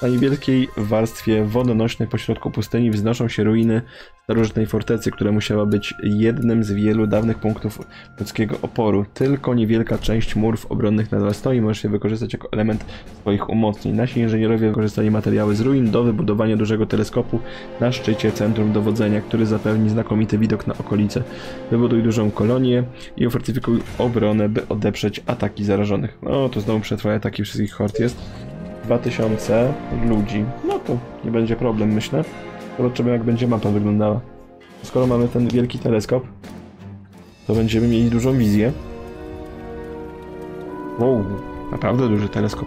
Na niewielkiej warstwie wodonośnej pośrodku pustyni wznoszą się ruiny starożytnej fortecy, która musiała być jednym z wielu dawnych punktów ludzkiego oporu. Tylko niewielka część murów obronnych nadal stoi, może się wykorzystać jako element swoich umocnień. Nasi inżynierowie wykorzystali materiały z ruin do wybudowania dużego teleskopu na szczycie centrum dowodzenia, który zapewni znakomity widok na okolice. Wybuduj dużą kolonię i ufortyfikuj obronę, by odeprzeć ataki zarażonych. No to znowu przetrwa ataki wszystkich hord jest. 2000 ludzi. No to nie będzie problem, myślę. Zobaczymy, jak będzie mapa wyglądała. Skoro mamy ten wielki teleskop, to będziemy mieli dużą wizję. Wow, naprawdę duży teleskop.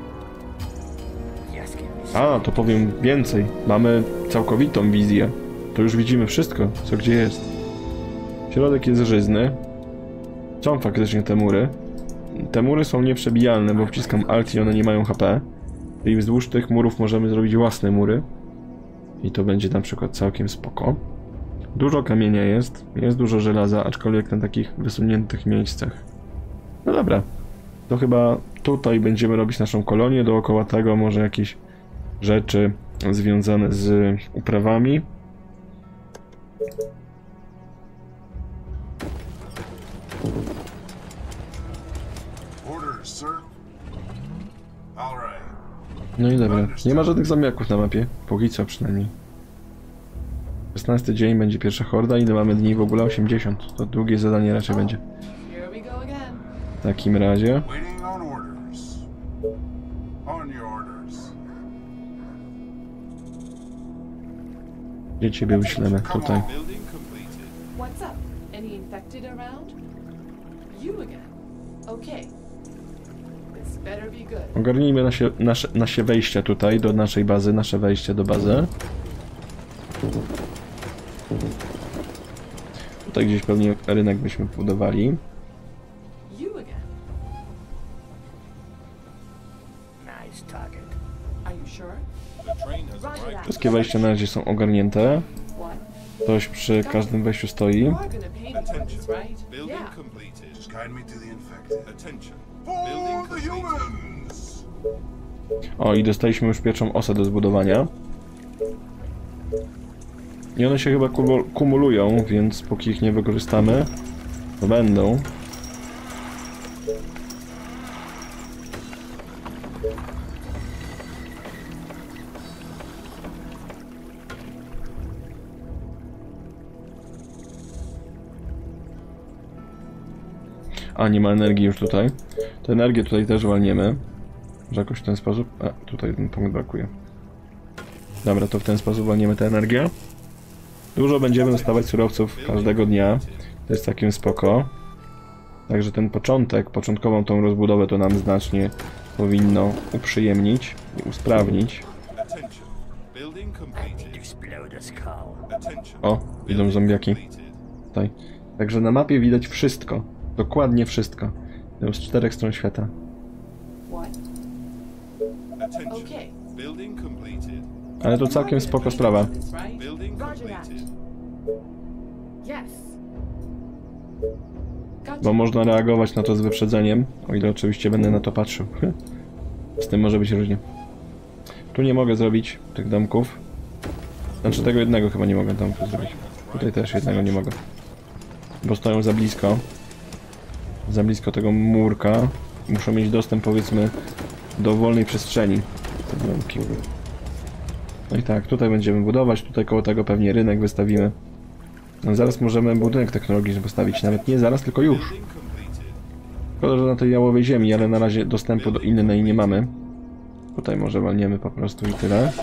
A, to powiem więcej. Mamy całkowitą wizję. To już widzimy wszystko, co gdzie jest. Środek jest żyzny. Są faktycznie te mury. Te mury są nieprzebijalne, bo wciskam Alt i one nie mają HP. I wzdłuż tych murów możemy zrobić własne mury. I to będzie na przykład całkiem spoko. Dużo kamienia jest dużo żelaza, aczkolwiek na takich wysuniętych miejscach. No dobra, to chyba tutaj będziemy robić naszą kolonię, dookoła tego może jakieś rzeczy związane z uprawami. No i dobra, nie ma żadnych zombiaków na mapie, póki co przynajmniej. 16 dzień będzie pierwsza horda, ile mamy dni w ogóle? 80, to długie zadanie raczej będzie. W takim razie... Gdzie ciebie wyślemy? Tutaj. Ogarnijmy nasze wejścia tutaj, do naszej bazy, nasze wejście do bazy. Tutaj gdzieś pewnie rynek byśmy budowali. Wszystkie wejścia na razie są ogarnięte. Ktoś przy każdym wejściu stoi. O, i dostaliśmy już pierwszą osę do zbudowania. I one się chyba kumulują, więc póki ich nie wykorzystamy, to będą. A, nie ma energii już tutaj. Tę energię tutaj też walniemy. Że jakoś w ten sposób... A, tutaj ten punkt brakuje. Dobra, to w ten sposób walniemy tę energię. Dużo będziemy dostawać surowców każdego dnia. To jest całkiem spoko. Także ten początkową tą rozbudowę to nam znacznie powinno uprzyjemnić i usprawnić. O, idą zombiaki. Tutaj. Także na mapie widać wszystko. Dokładnie wszystko. Z 4 stron świata. Ale to całkiem spoko sprawa. Bo można reagować na to z wyprzedzeniem, o ile oczywiście będę na to patrzył. Z tym może być różnie. Tu nie mogę zrobić tych domków. Znaczy tego jednego chyba nie mogę domku zrobić. Tutaj też jednego nie mogę. Bo stoją za blisko. Za blisko tego murka. Muszą mieć dostęp, powiedzmy, do wolnej przestrzeni. Te domki. No i tak, tutaj będziemy budować, tutaj koło tego pewnie rynek wystawimy. No zaraz możemy budynek technologiczny postawić, nawet nie zaraz, tylko już. Szkoda, że na tej jałowej ziemi, ale na razie dostępu do innej nie mamy. Tutaj może walniemy po prostu i tyle.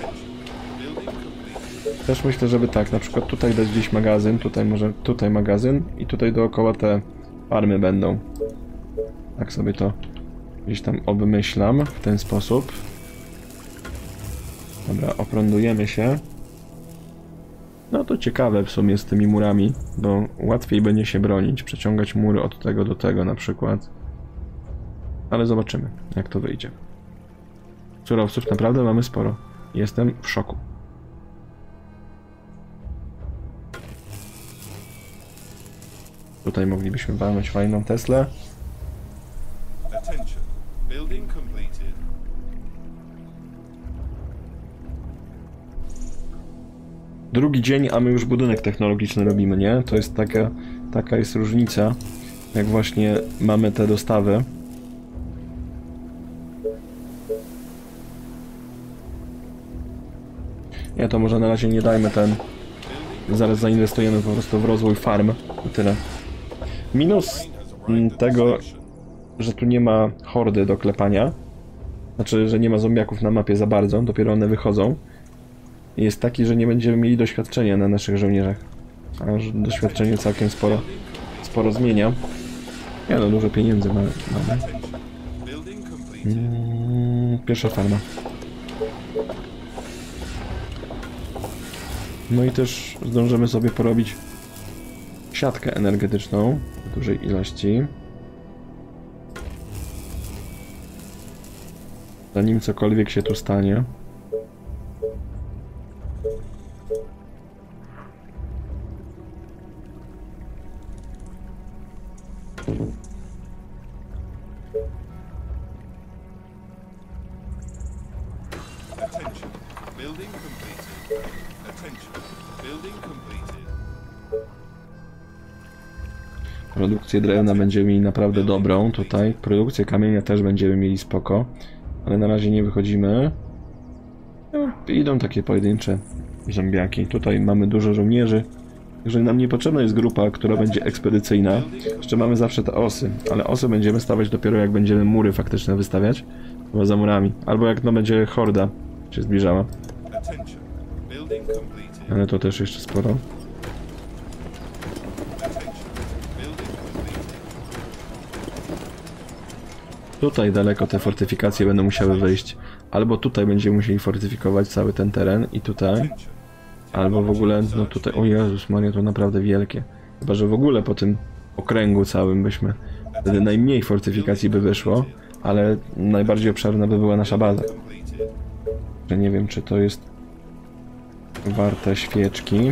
Też myślę, żeby tak, na przykład tutaj dać gdzieś magazyn, tutaj może tutaj magazyn i tutaj dookoła te farmy będą. Tak sobie to gdzieś tam obmyślam w ten sposób. Dobra, oprądujemy się. No to ciekawe w sumie z tymi murami, bo łatwiej będzie się bronić, przeciągać mury od tego do tego na przykład. Ale zobaczymy, jak to wyjdzie. Surowców naprawdę mamy sporo. Jestem w szoku. Tutaj moglibyśmy walnąć fajną Teslę. Drugi dzień, a my już budynek technologiczny robimy, nie? To jest taka jest różnica, jak właśnie mamy te dostawy. Nie, to może na razie nie dajmy ten. Zaraz zainwestujemy po prostu w rozwój farm i tyle. Minus tego, że tu nie ma hordy do klepania. Znaczy, że nie ma zombiaków na mapie za bardzo, dopiero one wychodzą. Jest taki, że nie będziemy mieli doświadczenia na naszych żołnierzach. A doświadczenie całkiem sporo zmienia. Nie no, dużo pieniędzy mamy. Pierwsza farma. No i też zdążymy sobie porobić siatkę energetyczną w dużej ilości. Zanim cokolwiek się tu stanie. Produkcję drewna będziemy mieli naprawdę dobrą tutaj. Produkcję kamienia też będziemy mieli spoko. Ale na razie nie wychodzimy. No, idą takie pojedyncze zombiaki. Tutaj mamy dużo żołnierzy. Także nam niepotrzebna jest grupa, która będzie ekspedycyjna. Jeszcze mamy zawsze te osy. Ale osy będziemy stawiać dopiero jak będziemy mury faktyczne wystawiać. Chyba za murami. Albo jak no będzie horda się zbliżała. Ale to też jeszcze sporo. Tutaj daleko te fortyfikacje będą musiały wyjść. Albo tutaj będziemy musieli fortyfikować cały ten teren i tutaj. Albo w ogóle, no tutaj, o Jezus Maria, to naprawdę wielkie. Chyba, że w ogóle po tym okręgu całym byśmy, wtedy najmniej fortyfikacji by wyszło, ale najbardziej obszerna by była nasza baza. Że nie wiem, czy to jest warte świeczki.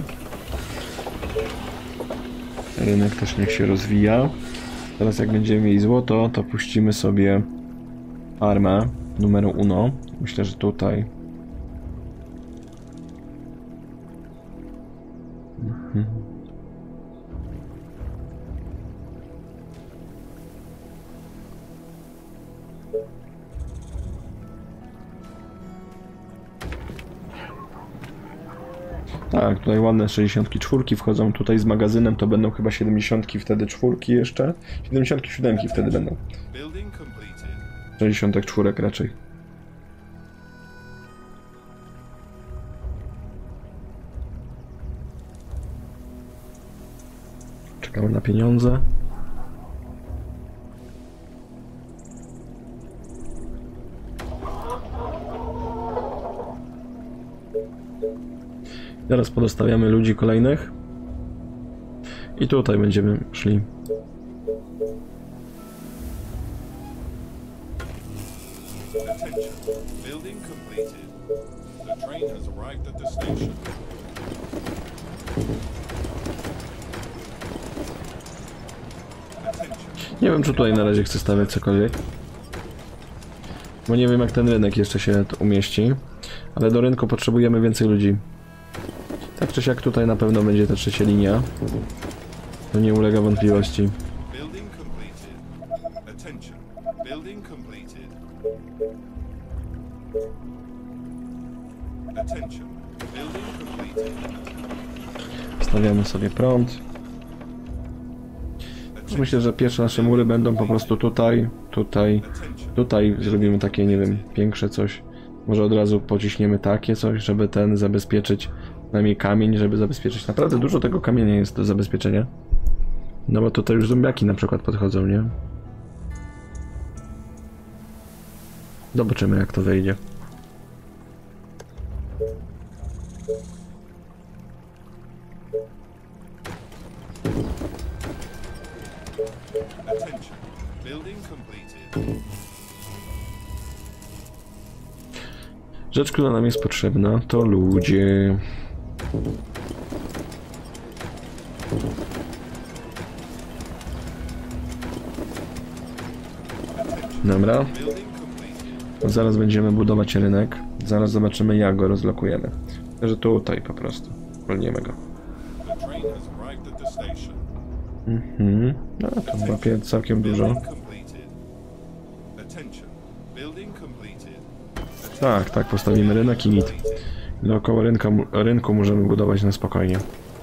Rynek też niech się rozwija. Teraz jak będziemy mieli złoto, to puścimy sobie armę numer 1. Myślę, że tutaj. Tak, tutaj ładne 64 wchodzą. Tutaj z magazynem to będą chyba 70 wtedy czwórki jeszcze. 77 wtedy będą. 64 raczej. Czekamy na pieniądze. Teraz podostawiamy ludzi kolejnych. I tutaj będziemy szli. Nie wiem, czy tutaj na razie chcę stawiać cokolwiek. Bo nie wiem, jak ten rynek jeszcze się umieści. Ale do rynku potrzebujemy więcej ludzi. Tak czy siak tutaj na pewno będzie ta trzecia linia. To nie ulega wątpliwości. Stawiamy sobie prąd. Myślę, że pierwsze nasze mury będą po prostu tutaj, tutaj zrobimy takie, nie wiem, większe coś. Może od razu pociśniemy takie coś, żeby ten zabezpieczyć, przynajmniej kamień, żeby zabezpieczyć. Naprawdę dużo tego kamienia jest do zabezpieczenia. No bo tutaj już zombiaki na przykład podchodzą, nie? Zobaczymy, jak to wejdzie. Rzecz, która nam jest potrzebna, to ludzie. Dobra. Zaraz będziemy budować rynek. Zaraz zobaczymy, jak go rozlokujemy. Także tutaj po prostu. Zwolnimy go. The train has arrived at the station. No to łapie całkiem dużo. Building completed. Attention. Building completed. Tak, tak, postawimy rynek i git. Dookoła rynku możemy budować na spokojnie.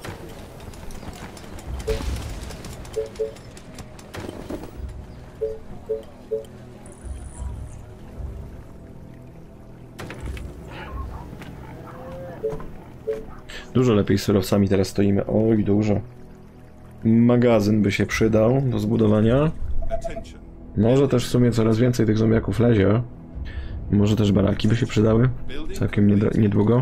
Dużo lepiej z surowcami teraz stoimy. Oj, dużo. Magazyn by się przydał do zbudowania. Attention. Może też w sumie coraz więcej tych zombiaków lezie. Może też baraki by się przydały. Całkiem niedługo.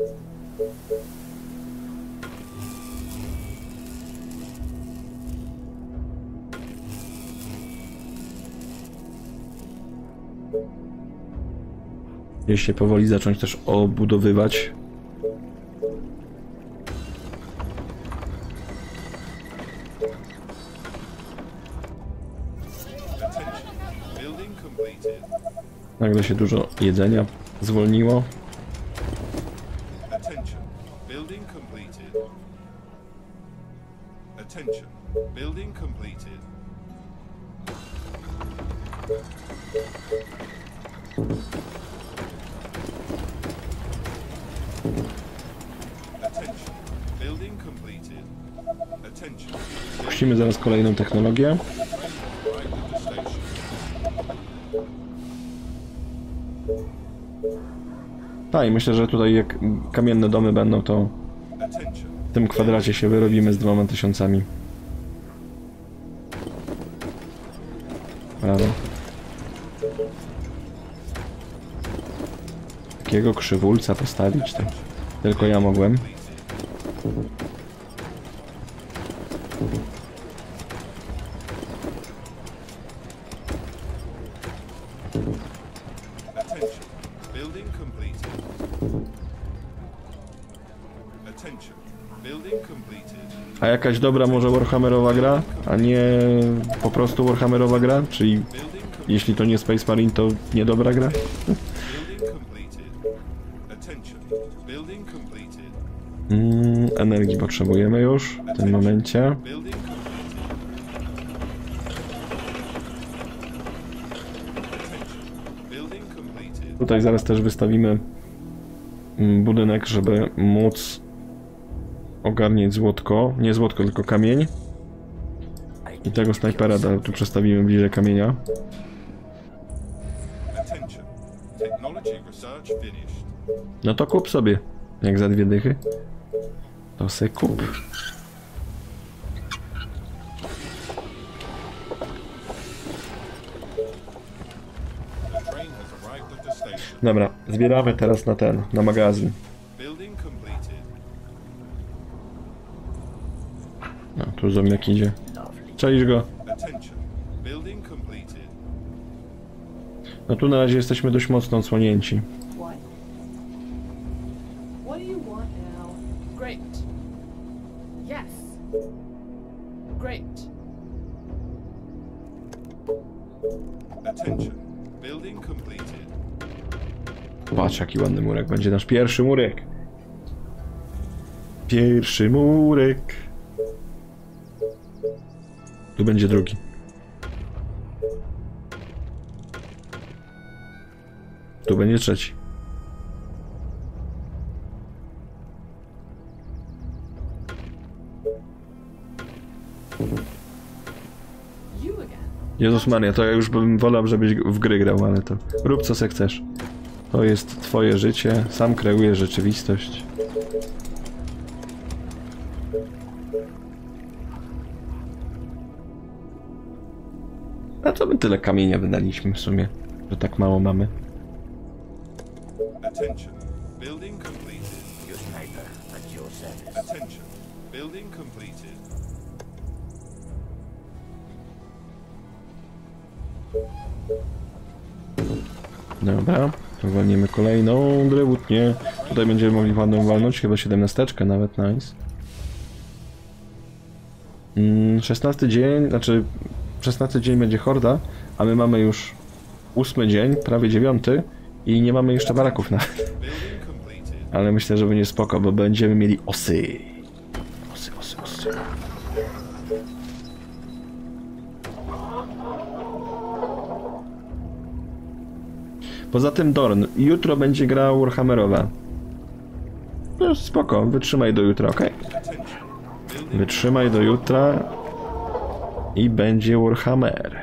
Jeśli powoli zacząć też obudowywać. Attention. Building completed. Nagle się dużo jedzenia zwolniło. Attention. Building completed. Attention. Building completed. Attention. Building completed. Attention. Puścimy zaraz kolejną technologię. Arrived at the station. Tak, i myślę, że tutaj jak kamienne domy będą, to Attention. w tym kwadracie się wyrobimy z 2000. Brawo. Takiego krzywulca postawić, to tylko ja mogłem. Attention. Building completed. Attention. Building completed. A jakaś dobra może Warhammerowa gra, a nie po prostu Warhammerowa gra? Czyli jeśli to nie Space Marine, to niedobra gra? Building completed. Attention. Building completed. Energii potrzebujemy już w tym momencie. Building completed. Attention. Building completed. Tutaj zaraz też wystawimy budynek, żeby móc ogarnieć złotko. Nie złotko, tylko kamień. I tego snajpera tu przestawimy bliżej kamienia. Attention. Technology research finished. No to kup sobie. Jak za 2 dychy. To se kup. The train has arrived at the station. Dobra, zbieramy teraz na magazyn. Building completed. No, tu zombiak idzie. Czaisz go. Attention. Building completed. No tu na razie jesteśmy dość mocno odsłonięci. What? What do you want now? Great. Yes. Great. Attention. Building completed. Patrz, jaki ładny murek. Będzie nasz pierwszy murek. Pierwszy murek. Tu będzie drugi. Tu będzie trzeci. You again. Jezus Maria, to ja już bym wolał, żebyś w gry grał, ale to rób co se chcesz. To jest twoje życie, sam kreujesz rzeczywistość. A co my tyle kamienia wydaliśmy w sumie, że tak mało mamy? Attention. Building completed. Your sniper at your service. Attention. Building completed. Dobra, uwolnimy kolejną drewutnię. Tutaj będziemy mogli ładną walnąć, chyba 17 nawet, nice. 16 dzień, znaczy 16 dzień będzie horda, a my mamy już 8 dzień, prawie 9 i nie mamy jeszcze baraków nawet. Building completed. Ale myślę, że będzie spoko, bo będziemy mieli osy. Osy. Poza tym Dorn, jutro będzie gra Warhammerowa. No spoko, wytrzymaj do jutra, ok? Wytrzymaj do jutra i będzie Warhammer.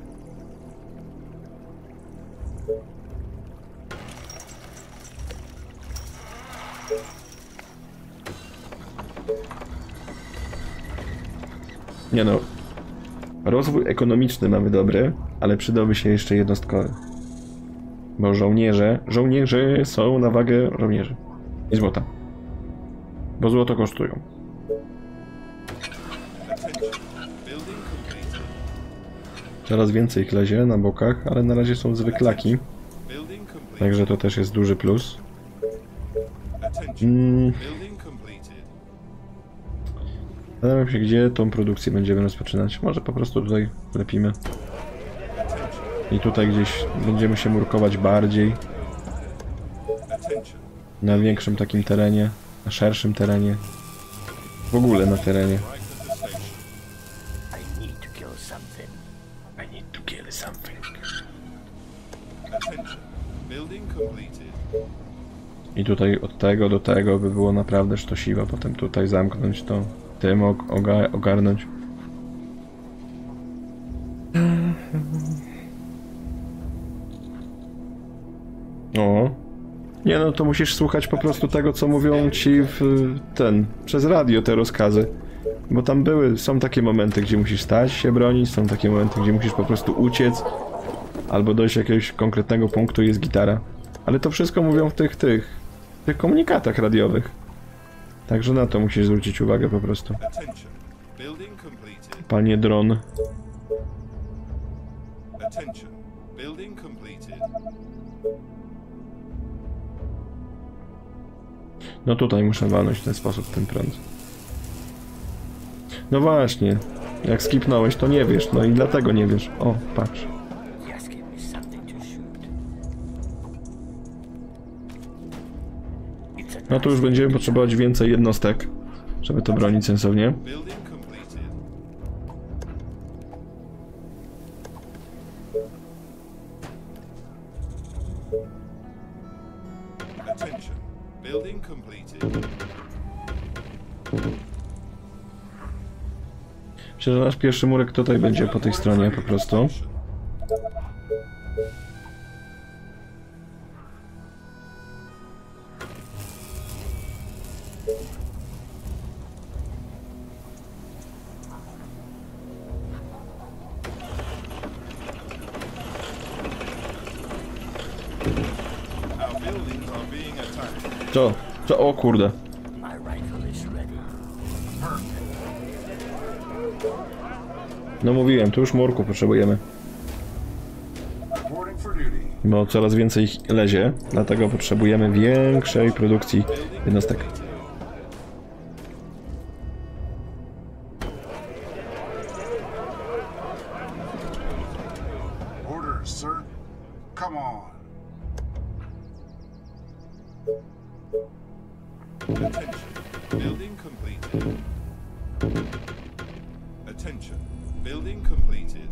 Nie no, rozwój ekonomiczny mamy dobry, ale przydałby się jeszcze jednostkowy. Bo żołnierze są na wagę żołnierzy. I złota. Bo złoto kosztują. Coraz więcej ich lezie na bokach, ale na razie są zwyklaki. Także to też jest duży plus. Zastanawiam się, gdzie tą produkcję będziemy rozpoczynać. Może po prostu tutaj lepimy. I tutaj gdzieś będziemy się murkować bardziej. Na większym takim terenie. Na szerszym terenie. W ogóle na terenie. I tutaj od tego do tego by było naprawdę sztosiwa. Potem tutaj zamknąć to. Tym ogarnąć. O. Nie no, to musisz słuchać po prostu tego, co mówią ci przez radio te rozkazy. Bo tam są takie momenty, gdzie musisz stać się bronić, są takie momenty, gdzie musisz po prostu uciec. Albo dojść do jakiegoś konkretnego punktu i jest gitara. Ale to wszystko mówią w tych komunikatach radiowych. Także na to musisz zwrócić uwagę po prostu. Panie dron. No tutaj muszę walnąć w ten sposób ten prąd. No właśnie. Jak skipnąłeś, to nie wiesz. No i dlatego nie wiesz. O, patrz. No tu już będziemy potrzebować więcej jednostek, żeby to bronić sensownie. Myślę, że nasz pierwszy murek tutaj będzie po tej stronie po prostu. Co? O kurde. No mówiłem, tu już murku potrzebujemy. Bo coraz więcej ich lezie, dlatego potrzebujemy większej produkcji jednostek. Building completed. Attention. Building completed.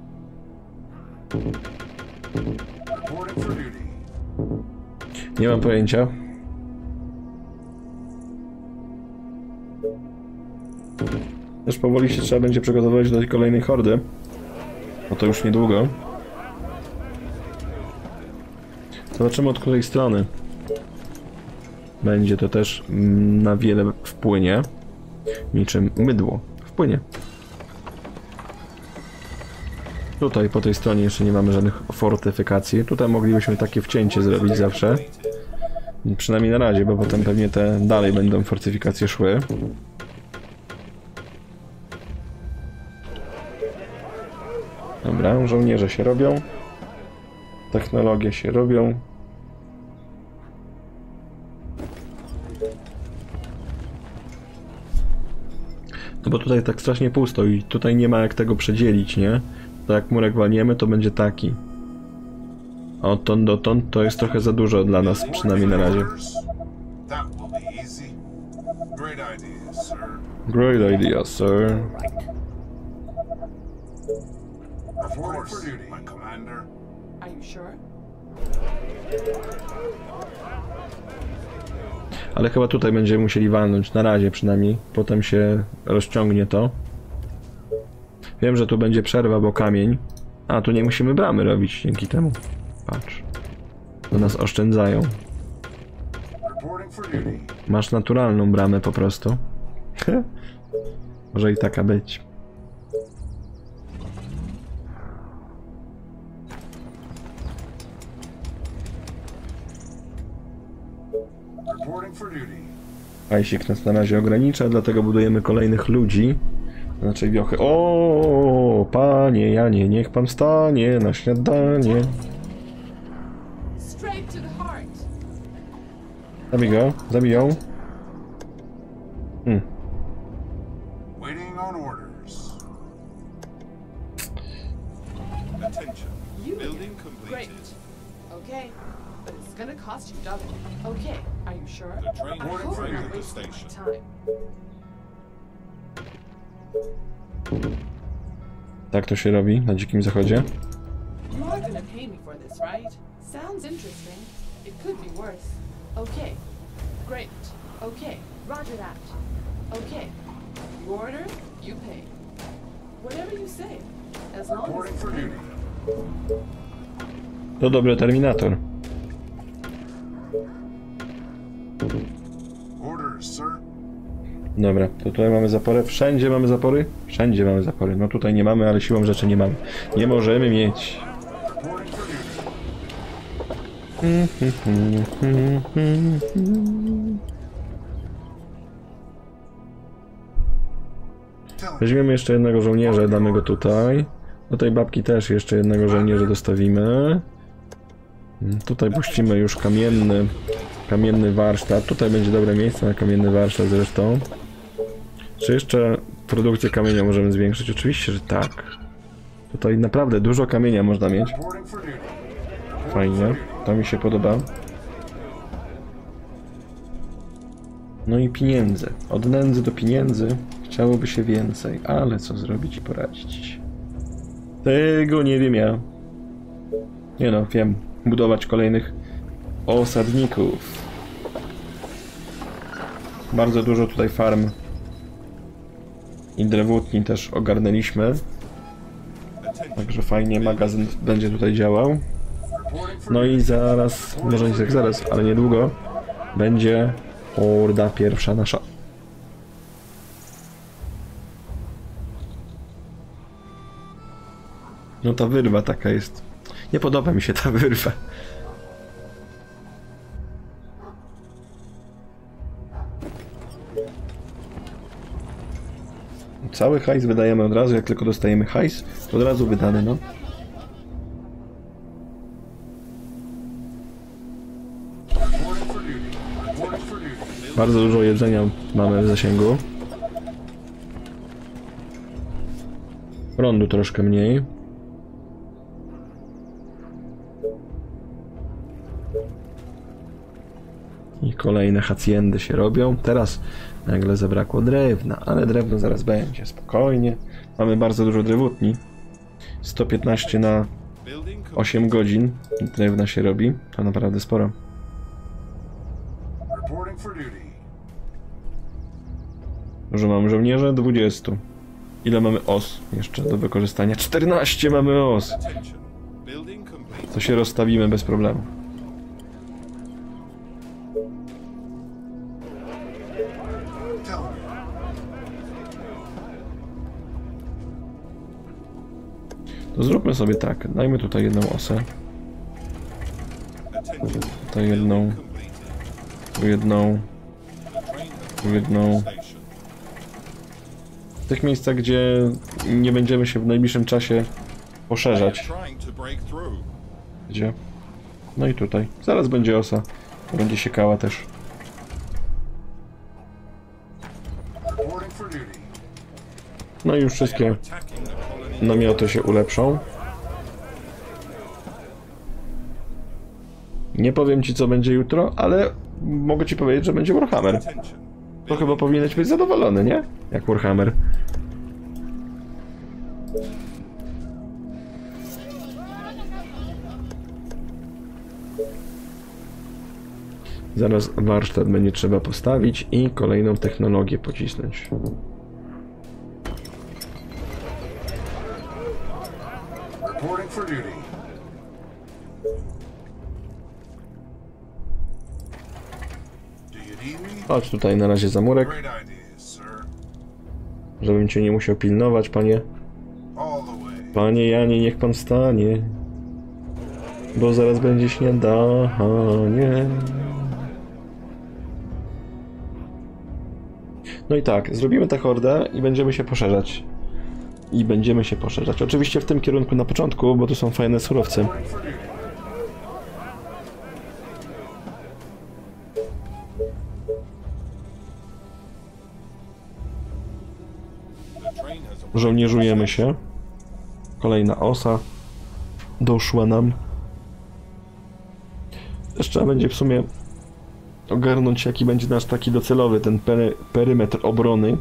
Reporting for duty. Nie mam pojęcia. Też powoli się trzeba będzie przygotowywać do tej kolejnej hordy. Bo to już niedługo. Zobaczymy od której strony. Będzie to też na wiele wpłynie. Niczym mydło. Wpłynie. Tutaj po tej stronie jeszcze nie mamy żadnych fortyfikacji. Tutaj moglibyśmy takie wcięcie zrobić zawsze. Przynajmniej na razie, bo potem pewnie te dalej będą fortyfikacje szły. Dobra, żołnierze się robią. Technologie się robią. No bo tutaj tak strasznie pusto i tutaj nie ma jak tego przedzielić, nie? To jak murek walniemy, to będzie taki. A odtąd dotąd to jest trochę za dużo dla nas, przynajmniej na razie. Great idea, sir. Great idea, sir. Reporting for duty, my commander. Are you sure? Ale chyba tutaj będziemy musieli walnąć, na razie przynajmniej. Potem się rozciągnie to. Wiem, że tu będzie przerwa, bo kamień. A, tu nie musimy bramy robić dzięki temu. Patrz. To nas oszczędzają. Reporting for duty. Masz naturalną bramę po prostu. Może i taka być. Reporting for duty. Hajsik nas na razie ogranicza, dlatego budujemy kolejnych ludzi. Znaczy wiochy. O, panie Janie, niech pan stanie na śniadanie. Straight to the heart. Zabij go, zabij ją. Waiting on orders. Attention. You Building again. completed. Great. Okay, but it's gonna cost you double. Okay, are you sure? The train I hope reporting you're for not the wasting my station. time. Tak to się robi na Dzikim Zachodzie. You are gonna pay me for this, right? Sounds interesting. It could be worse. Okay. Great. Okay. Roger that. Okay. You order, you pay. Whatever you say. As long as Reporting it's for paid. duty. To dobry Terminator. Orders, sir. Dobra, to tutaj mamy zaporę. Wszędzie mamy zapory? Wszędzie mamy zapory. No tutaj nie mamy, ale siłą rzeczy nie mamy. Nie możemy mieć. Reporting for duty. Weźmiemy jeszcze jednego żołnierza, damy go tutaj. Do tej babki też jeszcze jednego żołnierza dostawimy. Tutaj puścimy już kamienny warsztat. Tutaj będzie dobre miejsce na kamienny warsztat zresztą. Czy jeszcze produkcję kamienia możemy zwiększyć? Oczywiście, że tak. Tutaj naprawdę dużo kamienia można mieć. Reporting for duty. Fajnie, to mi się podoba. No i pieniądze. Od nędzy do pieniędzy chciałoby się więcej, ale co zrobić i poradzić? Tego nie wiem ja. Nie no, wiem. Budować kolejnych osadników. Bardzo dużo tutaj farm i drewutni też ogarnęliśmy. Także fajnie magazyn będzie tutaj działał. No i zaraz, może nie tak zaraz, ale niedługo będzie horda pierwsza nasza. No ta wyrwa taka jest. Nie podoba mi się ta wyrwa. Cały hajs wydajemy od razu, jak tylko dostajemy hajs, to od razu wydany, no. Bardzo dużo jedzenia mamy w zasięgu. Prądu troszkę mniej. I kolejne hacjendy się robią. Teraz nagle zabrakło drewna, ale drewno zaraz będzie, spokojnie. Mamy bardzo dużo drewutni. 115 na 8 godzin drewna się robi. To naprawdę sporo. Reporting for duty. Dużo mamy żołnierzy? 20. Ile mamy os jeszcze do wykorzystania? 14 mamy os. Attention. Building complete. To się rozstawimy bez problemu. Tell me. To zróbmy sobie tak. Dajmy tutaj jedną osę. Attention. Tutaj jedną. Completed. Tu jedną. The train has Tu jedną. station. W tych miejscach, gdzie nie będziemy się w najbliższym czasie poszerzać. Trying to break through. Gdzie? No i tutaj. Zaraz będzie osa. Będzie siekała też. Reporting for duty. No i już wszystkie Attacking the colony. namioty się ulepszą. Nie powiem ci, co będzie jutro, ale mogę ci powiedzieć, że będzie Warhammer. Attention. To chyba powinieneś być zadowolony, nie? Jak Warhammer. Zaraz warsztat będzie trzeba postawić i kolejną technologię pocisnąć. Reporting for duty. Do you need me? Chodź tutaj na razie za murek, Great ideas, sir. żebym cię nie musiał pilnować, panie. All the way. Panie Janie, niech pan stanie. Bo zaraz będzie śniadanie. No i tak, zrobimy tę hordę i będziemy się poszerzać. Oczywiście w tym kierunku na początku, bo tu są fajne surowce. Reporting for duty. The train has arrived. Żołnierzujemy się. Kolejna osa doszła nam. Jeszcze będzie w sumie ogarnąć, jaki będzie nasz taki docelowy, ten perymetr obrony.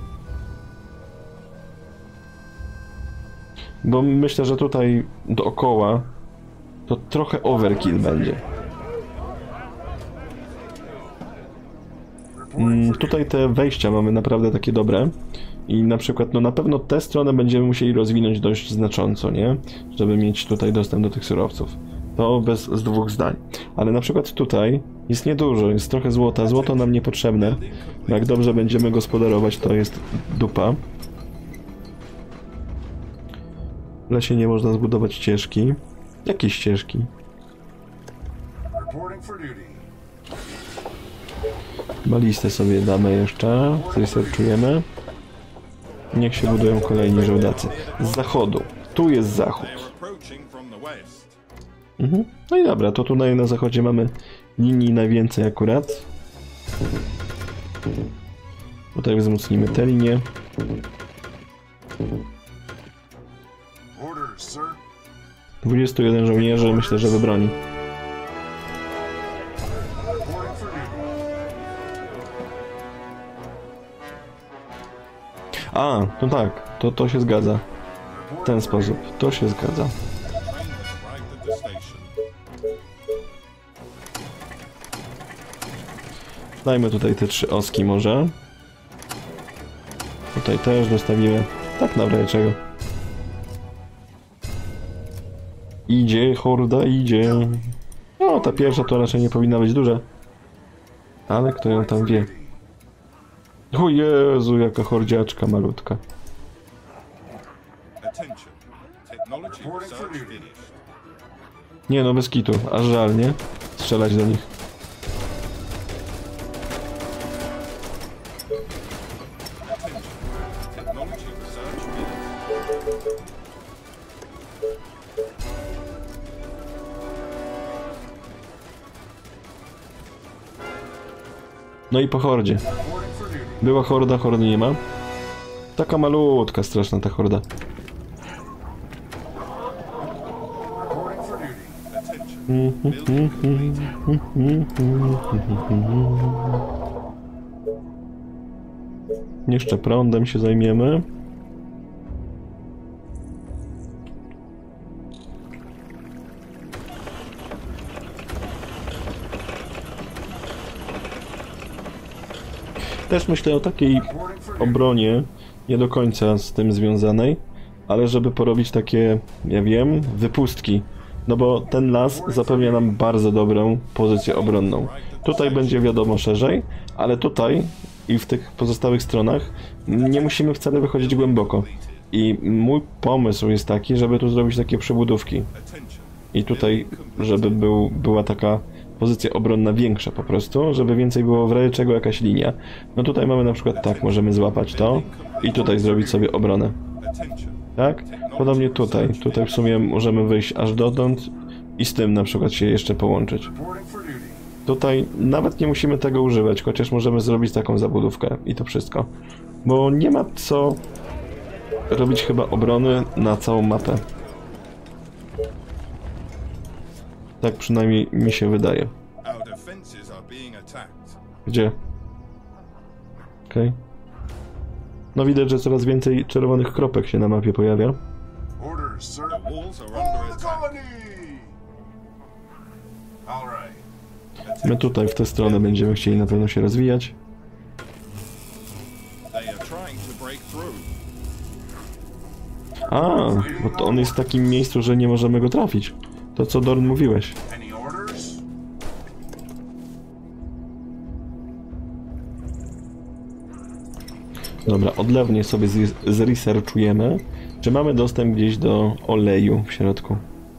Bo myślę, że tutaj dookoła to trochę overkill będzie. Tutaj te wejścia mamy naprawdę takie dobre. I na przykład, no na pewno tę stronę będziemy musieli rozwinąć dość znacząco, nie? Żeby mieć tutaj dostęp do tych surowców. To z dwóch zdań. Ale na przykład tutaj jest niedużo, jest trochę złota. Złoto nam niepotrzebne. Jak dobrze będziemy gospodarować, to jest dupa. W lesie nie można zbudować ścieżki. Jakie ścieżki? Reporting for duty. Balistę sobie damy jeszcze. Zresearchujemy. Niech się budują kolejni żołdacy. Z zachodu. Tu jest zachód. They're approaching from the west. No i dobra, to tutaj na zachodzie mamy linii najwięcej akurat. Tutaj wzmocnimy tę linię. Orders, sir. 21 żołnierzy myślę, że wybroni. Reporting for duty. A, no tak, to się zgadza. W ten sposób, to się zgadza. The train has arrived at the station. Dajmy tutaj te 3 oski może. Tutaj też dostawimy. Tak na razie czego. Idzie, horda idzie. No, ta pierwsza to raczej nie powinna być duża. Ale kto ją tam wie. O Jezu, jaka hordziaczka malutka. Attention. Technology research finished. Nie no, bez kitu. Aż żal, nie? Strzelać do nich. Attention. Technology research finished. No i po hordzie. Reporting for duty. Była horda, hordy nie ma. Taka malutka, straszna ta horda. Reporting for duty. Attention. Building complete. Jeszcze prądem się zajmiemy. Też myślę o takiej Reporting for duty. obronie, nie do końca z tym związanej, ale żeby porobić takie, ja wiem, wypustki. No bo ten las zapewnia nam bardzo dobrą pozycję obronną. Tutaj będzie wiadomo szerzej, ale tutaj i w tych pozostałych stronach nie musimy wcale wychodzić głęboko. I mój pomysł jest taki, żeby tu zrobić takie przebudówki. Attention. I tutaj, żeby była taka pozycja obronna większa po prostu, żeby więcej było w razie czego jakaś linia. No tutaj mamy na przykład tak, możemy złapać to i tutaj zrobić sobie obronę. Attention. Tak? Podobnie tutaj. Tutaj w sumie możemy wyjść aż dotąd i z tym na przykład się jeszcze połączyć. Reporting for duty. Tutaj nawet nie musimy tego używać, chociaż możemy zrobić taką zabudówkę i to wszystko. Bo nie ma co robić chyba obrony na całą mapę. Tak przynajmniej mi się wydaje. Our defenses are being attacked. Gdzie? Okej. No widać, że coraz więcej czerwonych kropek się na mapie pojawia. Orders, sir. The walls are under attack. All right. My tutaj w tę stronę będziemy chcieli na pewno się rozwijać. They are trying to break through. A, bo to on jest w takim miejscu, że nie możemy go trafić. To co Dorn mówiłeś. Any orders? Dobra, odlewnie sobie zresearchujemy, czy mamy dostęp gdzieś do oleju w środku.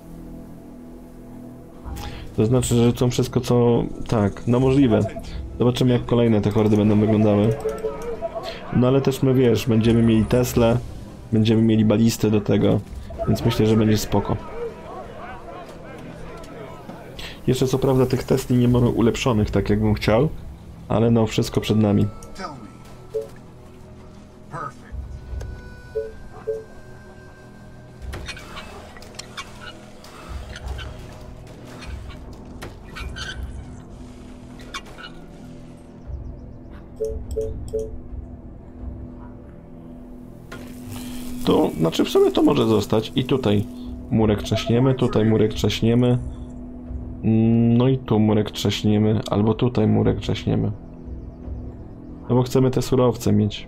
To znaczy, że to wszystko co... Tak, no możliwe. Zobaczymy jak kolejne te hordy będą wyglądały. No ale też my wiesz, będziemy mieli Tesla, będziemy mieli balistę do tego, więc myślę, że będzie spoko. Jeszcze co prawda tych Tesli nie mamy ulepszonych tak jak bym chciał, ale no wszystko przed nami. Tell me. Perfect. To, znaczy w sumie to może zostać i tutaj murek trzaśniemy, tutaj murek trzaśniemy. No i tu murek trzaśniemy, albo tutaj murek trzaśniemy. No bo chcemy te surowce mieć.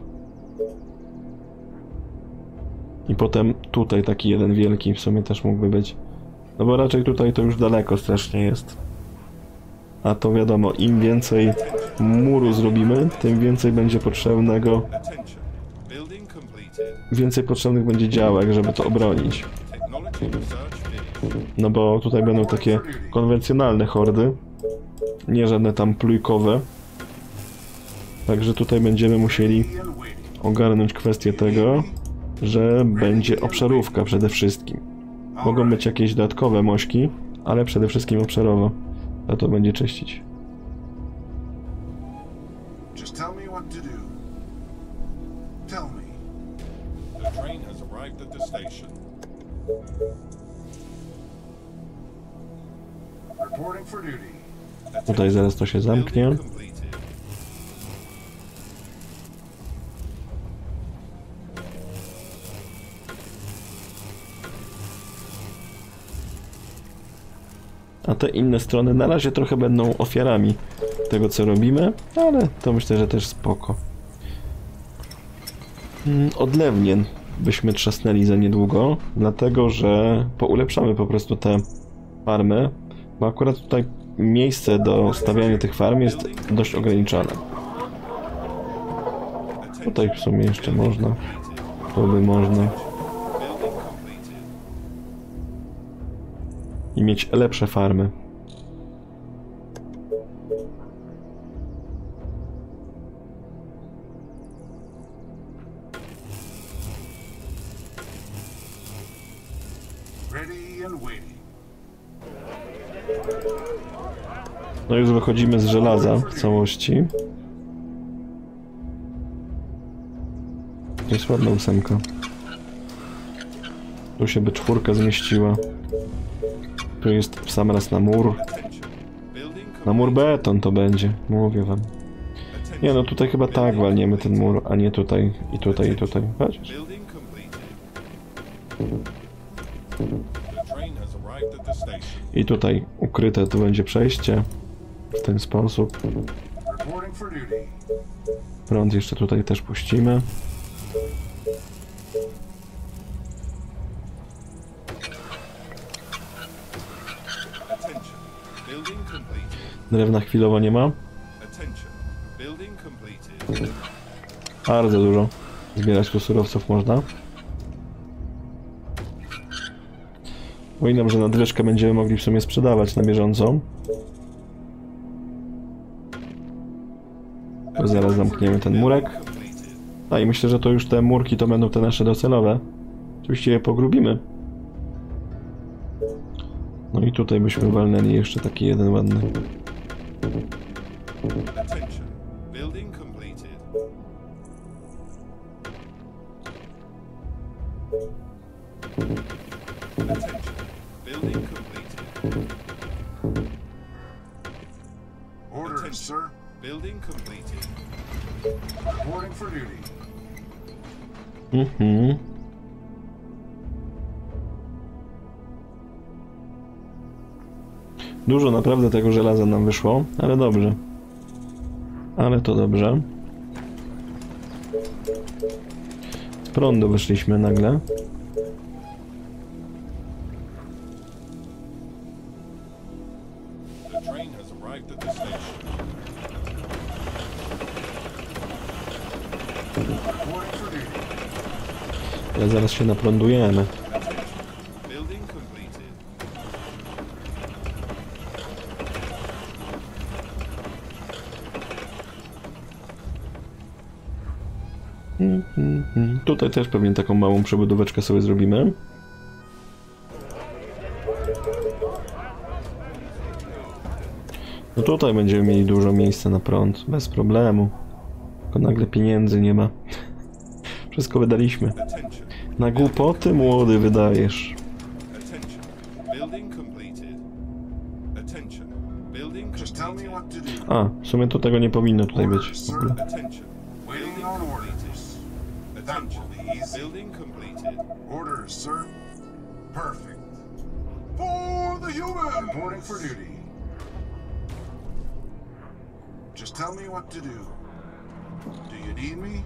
I potem tutaj taki jeden wielki w sumie też mógłby być. No bo raczej tutaj to już daleko strasznie jest. A to wiadomo, im więcej muru zrobimy, tym więcej będzie potrzebnego... Attention. Building completed. Więcej potrzebnych będzie działek, żeby to obronić. Technology research finished. No bo tutaj będą takie konwencjonalne hordy. Nie żadne tam plujkowe. Także tutaj będziemy musieli ogarnąć kwestię tego, że będzie obszarówka przede wszystkim. Mogą być jakieś dodatkowe mośki, ale przede wszystkim obszarowo. A to będzie czyścić. Just tell me what to do. Tell me. The train has arrived at the station. Reporting for duty. Tutaj zaraz to się zamknie. Building completed. A te inne strony na razie trochę będą ofiarami tego co robimy, ale to myślę, że też spoko. Odlewnie byśmy trzasnęli za niedługo, dlatego że poulepszamy po prostu te farmy, bo akurat tutaj miejsce do stawiania tych farm jest dość ograniczone. Tutaj w sumie jeszcze można, tu by można. Building completed. I mieć lepsze farmy. Ready and waiting. No już wychodzimy z żelaza w całości. To jest ładna ósemka. Tu się by czwórka zmieściła. Tu jest w sam raz na mur. Attention. Building Na mur beton to będzie, mówię wam. completed. Nie no, tutaj chyba tak walniemy ten mur, a nie tutaj i tutaj i tutaj. Chociaż. Building completed. The train has arrived at the station. I tutaj ukryte tu będzie przejście. W ten sposób. Reporting for duty. Prąd jeszcze tutaj też puścimy. Attention. Building completed. Drewna chwilowo nie ma. Attention. Building completed. Bardzo dużo. Zbierać tu surowców można. Mówiłem, że nadwyżkę będziemy mogli w sumie sprzedawać na bieżąco. To zaraz zamkniemy ten murek. Completed. A i myślę, że to już te murki to będą te nasze docelowe. Oczywiście je pogrubimy. No i tutaj byśmy walnęli jeszcze taki jeden ładny. Attention. Building completed. Attention. Building completed. Orders, sir. Building completed. Reporting for duty. Dużo naprawdę tego żelaza nam wyszło, ale dobrze. Ale to dobrze. Z prądu wyszliśmy nagle. The train has arrived at the station. Reporting for duty. Ale zaraz się naprądujemy. Building completed. Tutaj też pewnie taką małą przebudóweczkę sobie zrobimy. No tutaj będziemy mieli dużo miejsca na prąd, bez problemu. Tylko nagle pieniędzy nie ma. Wszystko wydaliśmy. Attention. Na głupoty młody wydajesz. Attention. Building completed. Attention. Building Just tell me completed. what to do. A, w sumie to tego nie powinno tutaj być. Orders, sir. Attention. Waiting Building on completed. orders. That Attention. will be easy. Building completed. Orders, sir. Perfect. For the human! Reporting for duty. Just tell me what to do. Do you need me?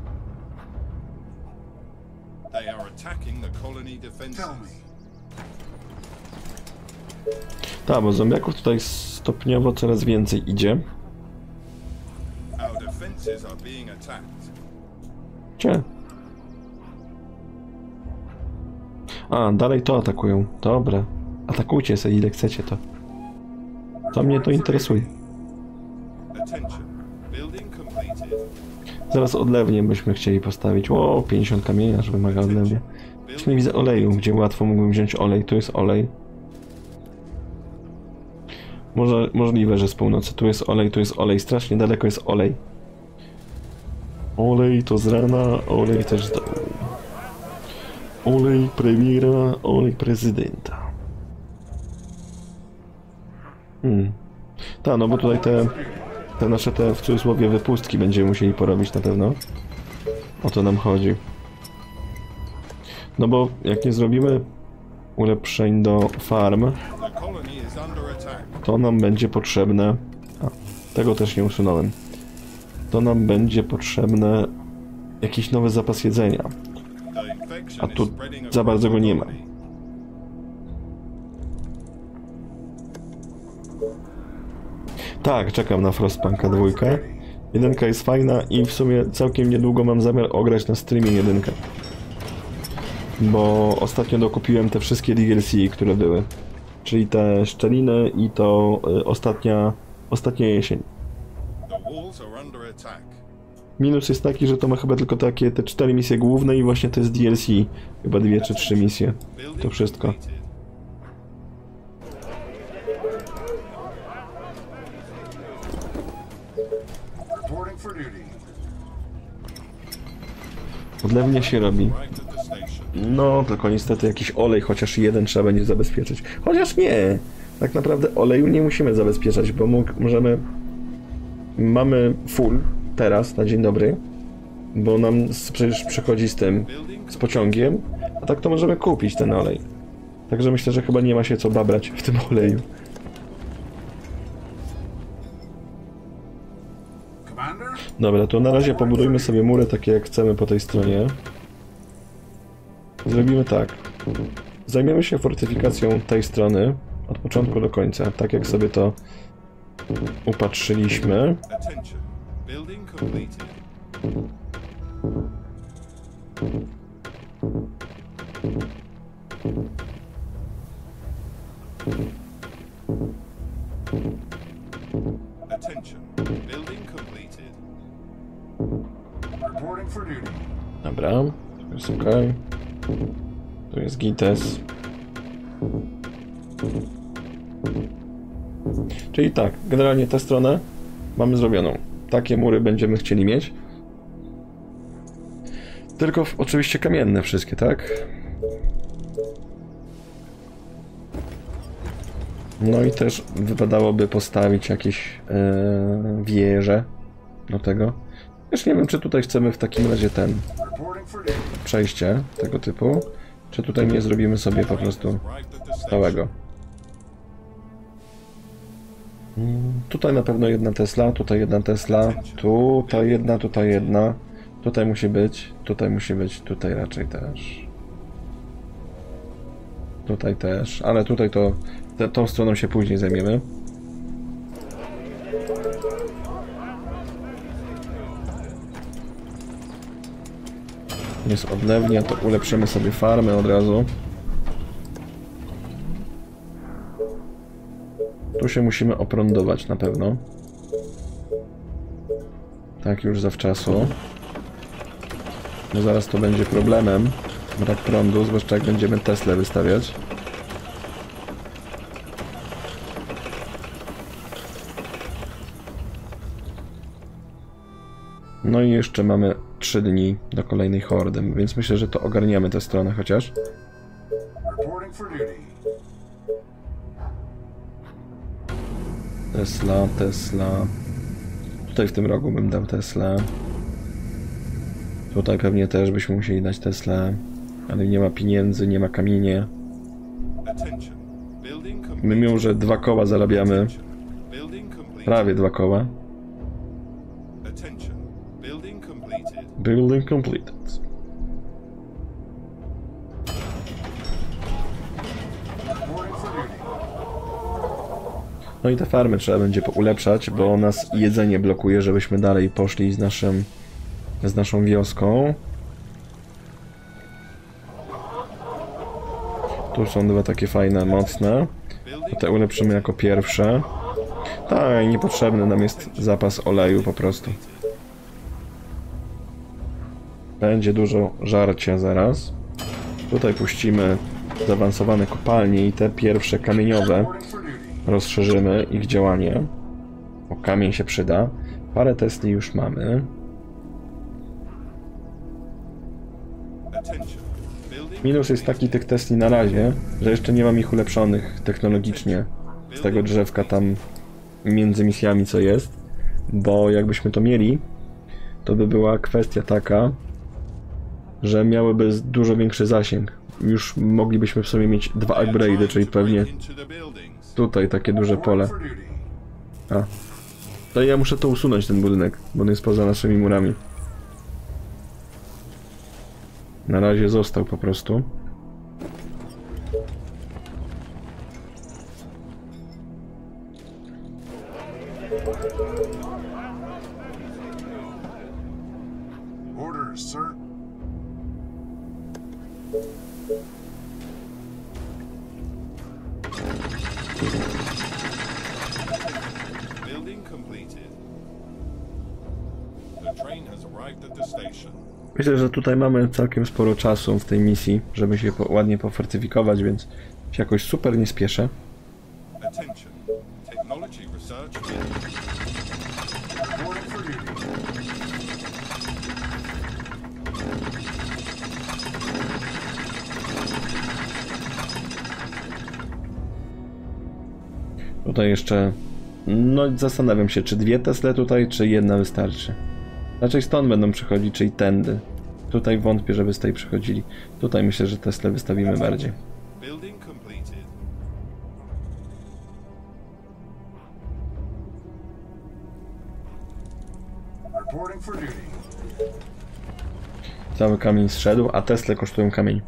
They are attacking the colony defenses. Tell me. Tak, bo zombiaków tutaj stopniowo coraz więcej idzie. Our defenses are being attacked. Cie. A, dalej to atakują. Dobra. Atakujcie sobie ile chcecie to. To mnie to interesuje. Attention. Building completed. Zaraz odlewnię byśmy chcieli postawić. O, 50 kamienia, że wymaga odlewnie. Już nie widzę oleju, gdzie łatwo mógłbym wziąć olej. Tu jest olej. Możliwe, że z północy. Tu jest olej, tu jest olej. Strasznie daleko jest olej. Olej to z rana, olej też z dołu. Olej premiera, olej prezydenta. Tak, no bo tutaj te nasze w cudzysłowie wypustki będziemy musieli porobić na pewno. O to nam chodzi. No bo jak nie zrobimy ulepszeń do farm, The colony is under attack. to nam będzie potrzebne... A, tego też nie usunąłem. To nam będzie potrzebne jakiś nowy zapas jedzenia. The infection A tu is spreading za across bardzo the go nie ma. colony. Tak, czekam na Frostpunka 2. Jedynka jest fajna i w sumie całkiem niedługo mam zamiar ograć na streamie jedynkę. Bo ostatnio dokupiłem te wszystkie DLC, które były. Czyli te szczeliny i to ostatnia jesień. The walls are under attack. Minus jest taki, że to ma chyba tylko takie te 4 misje główne i właśnie to jest DLC. Chyba 2 czy 3 misje. Building To wszystko. completed. Reporting for duty. Odlewnie się robi. Arrived at the station. No, tylko niestety jakiś olej, chociaż jeden trzeba będzie zabezpieczyć. Chociaż nie! Tak naprawdę oleju nie musimy zabezpieczać, bo możemy... Mamy full teraz, na dzień dobry, bo nam przecież przychodzi z tym, z pociągiem, a tak to możemy kupić ten olej. Także myślę, że chyba nie ma się co babrać w tym oleju. Commander? Dobra, to na razie pobudujmy sobie mury takie jak chcemy po tej stronie. Zrobimy tak. Zajmiemy się fortyfikacją tej strony od początku do końca, tak jak sobie to upatrzyliśmy. Attention. Building completed. Attention. Building completed. Reporting for duty. Dobra, to jest ok. Tu jest Gites. Czyli tak, generalnie tę stronę mamy zrobioną. Takie mury będziemy chcieli mieć. Tylko oczywiście kamienne wszystkie, tak? No i też wypadałoby postawić jakieś wieże do tego. Już nie wiem, czy tutaj chcemy w takim razie Reporting for duty. przejście tego typu, czy tutaj nie zrobimy sobie po prostu Arrived at the station. całego. Tutaj na pewno jedna Tesla, tutaj jedna Tesla, tutaj jedna, tutaj jedna. Tutaj musi być, tutaj raczej też. Tutaj też, ale tutaj to tą stroną się później zajmiemy. Jest odlewnia, to ulepszymy sobie farmę od razu. Tu się musimy oprądować na pewno. Tak już zawczasu. No zaraz to będzie problemem. Brak prądu, zwłaszcza jak będziemy Teslę wystawiać. No i jeszcze mamy 3 dni do kolejnej hordy, więc myślę, że to ogarniamy tę stronę chociaż. Reporting for duty. Tesla, Tesla. Tutaj w tym rogu bym dał Teslę. Tutaj pewnie też byśmy musieli dać Teslę. Ale nie ma pieniędzy, nie ma kamienie. Attention. Building complete. Mimo, że 2 koła zarabiamy. Building complete. Prawie 2 koła. Attention. Building completed. Building completed. Reporting for duty. No i te farmy trzeba będzie ulepszać, bo nas jedzenie blokuje, żebyśmy dalej poszli z naszą wioską. Tu są 2 takie fajne, mocne. To te ulepszymy jako pierwsze. Tak, niepotrzebny nam jest zapas oleju po prostu. Będzie dużo żarcia zaraz. Tutaj puścimy zaawansowane kopalnie i te pierwsze kamieniowe Reporting for duty. rozszerzymy ich działanie. Bo kamień się przyda. Parę Tesli już mamy. Attention. Building Minus jest taki tych Tesli na razie, że jeszcze nie mam ich ulepszonych technologicznie z tego drzewka tam między misjami co jest. Bo jakbyśmy to mieli, to by była kwestia taka, że miałyby dużo większy zasięg. Już moglibyśmy w sobie mieć 2 upgrade'y, czyli pewnie into the buildings. tutaj takie duże pole. For duty. A. To ja muszę to usunąć, ten budynek, bo on jest poza naszymi murami. Na razie został po prostu. Orders, sir. Building completed. The train has arrived at the station. Myślę, że tutaj mamy całkiem sporo czasu w tej misji, żeby się ładnie pofortyfikować, więc się jakoś super nie spieszę. Attention. Technology research. Reporting for duty. Tutaj jeszcze... No zastanawiam się, czy 2 Tesle tutaj, czy 1 wystarczy. Raczej stąd będą przychodzić, czyli tędy. Tutaj wątpię, żeby z tej przychodzili. Tutaj myślę, że Tesle wystawimy bardziej. Building completed. Reporting for duty. Cały kamień zszedł, a Tesle kosztują kamień.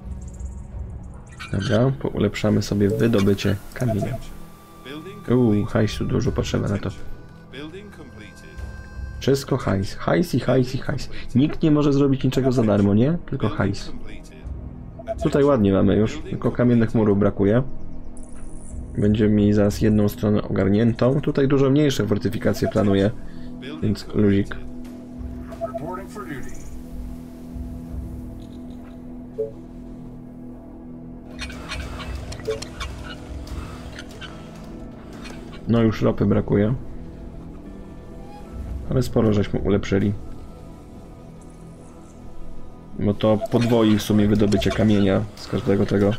Dobra, ulepszamy sobie wydobycie kamienia. Building Hajsu dużo potrzeba na to. Building completed. Wszystko hajs. Hajs i hajs i hajs. Nikt nie może zrobić niczego za darmo, nie? Tylko hajs. Completed. Tutaj ładnie mamy już, tylko kamiennych murów brakuje. Będziemy mieli zaraz jedną stronę ogarniętą. Tutaj dużo mniejsze fortyfikacje planuję, więc luzik. Reporting for duty. No już ropy brakuje. Ale sporo żeśmy ulepszyli. Bo to podwoi w sumie wydobycie kamienia z każdego tego.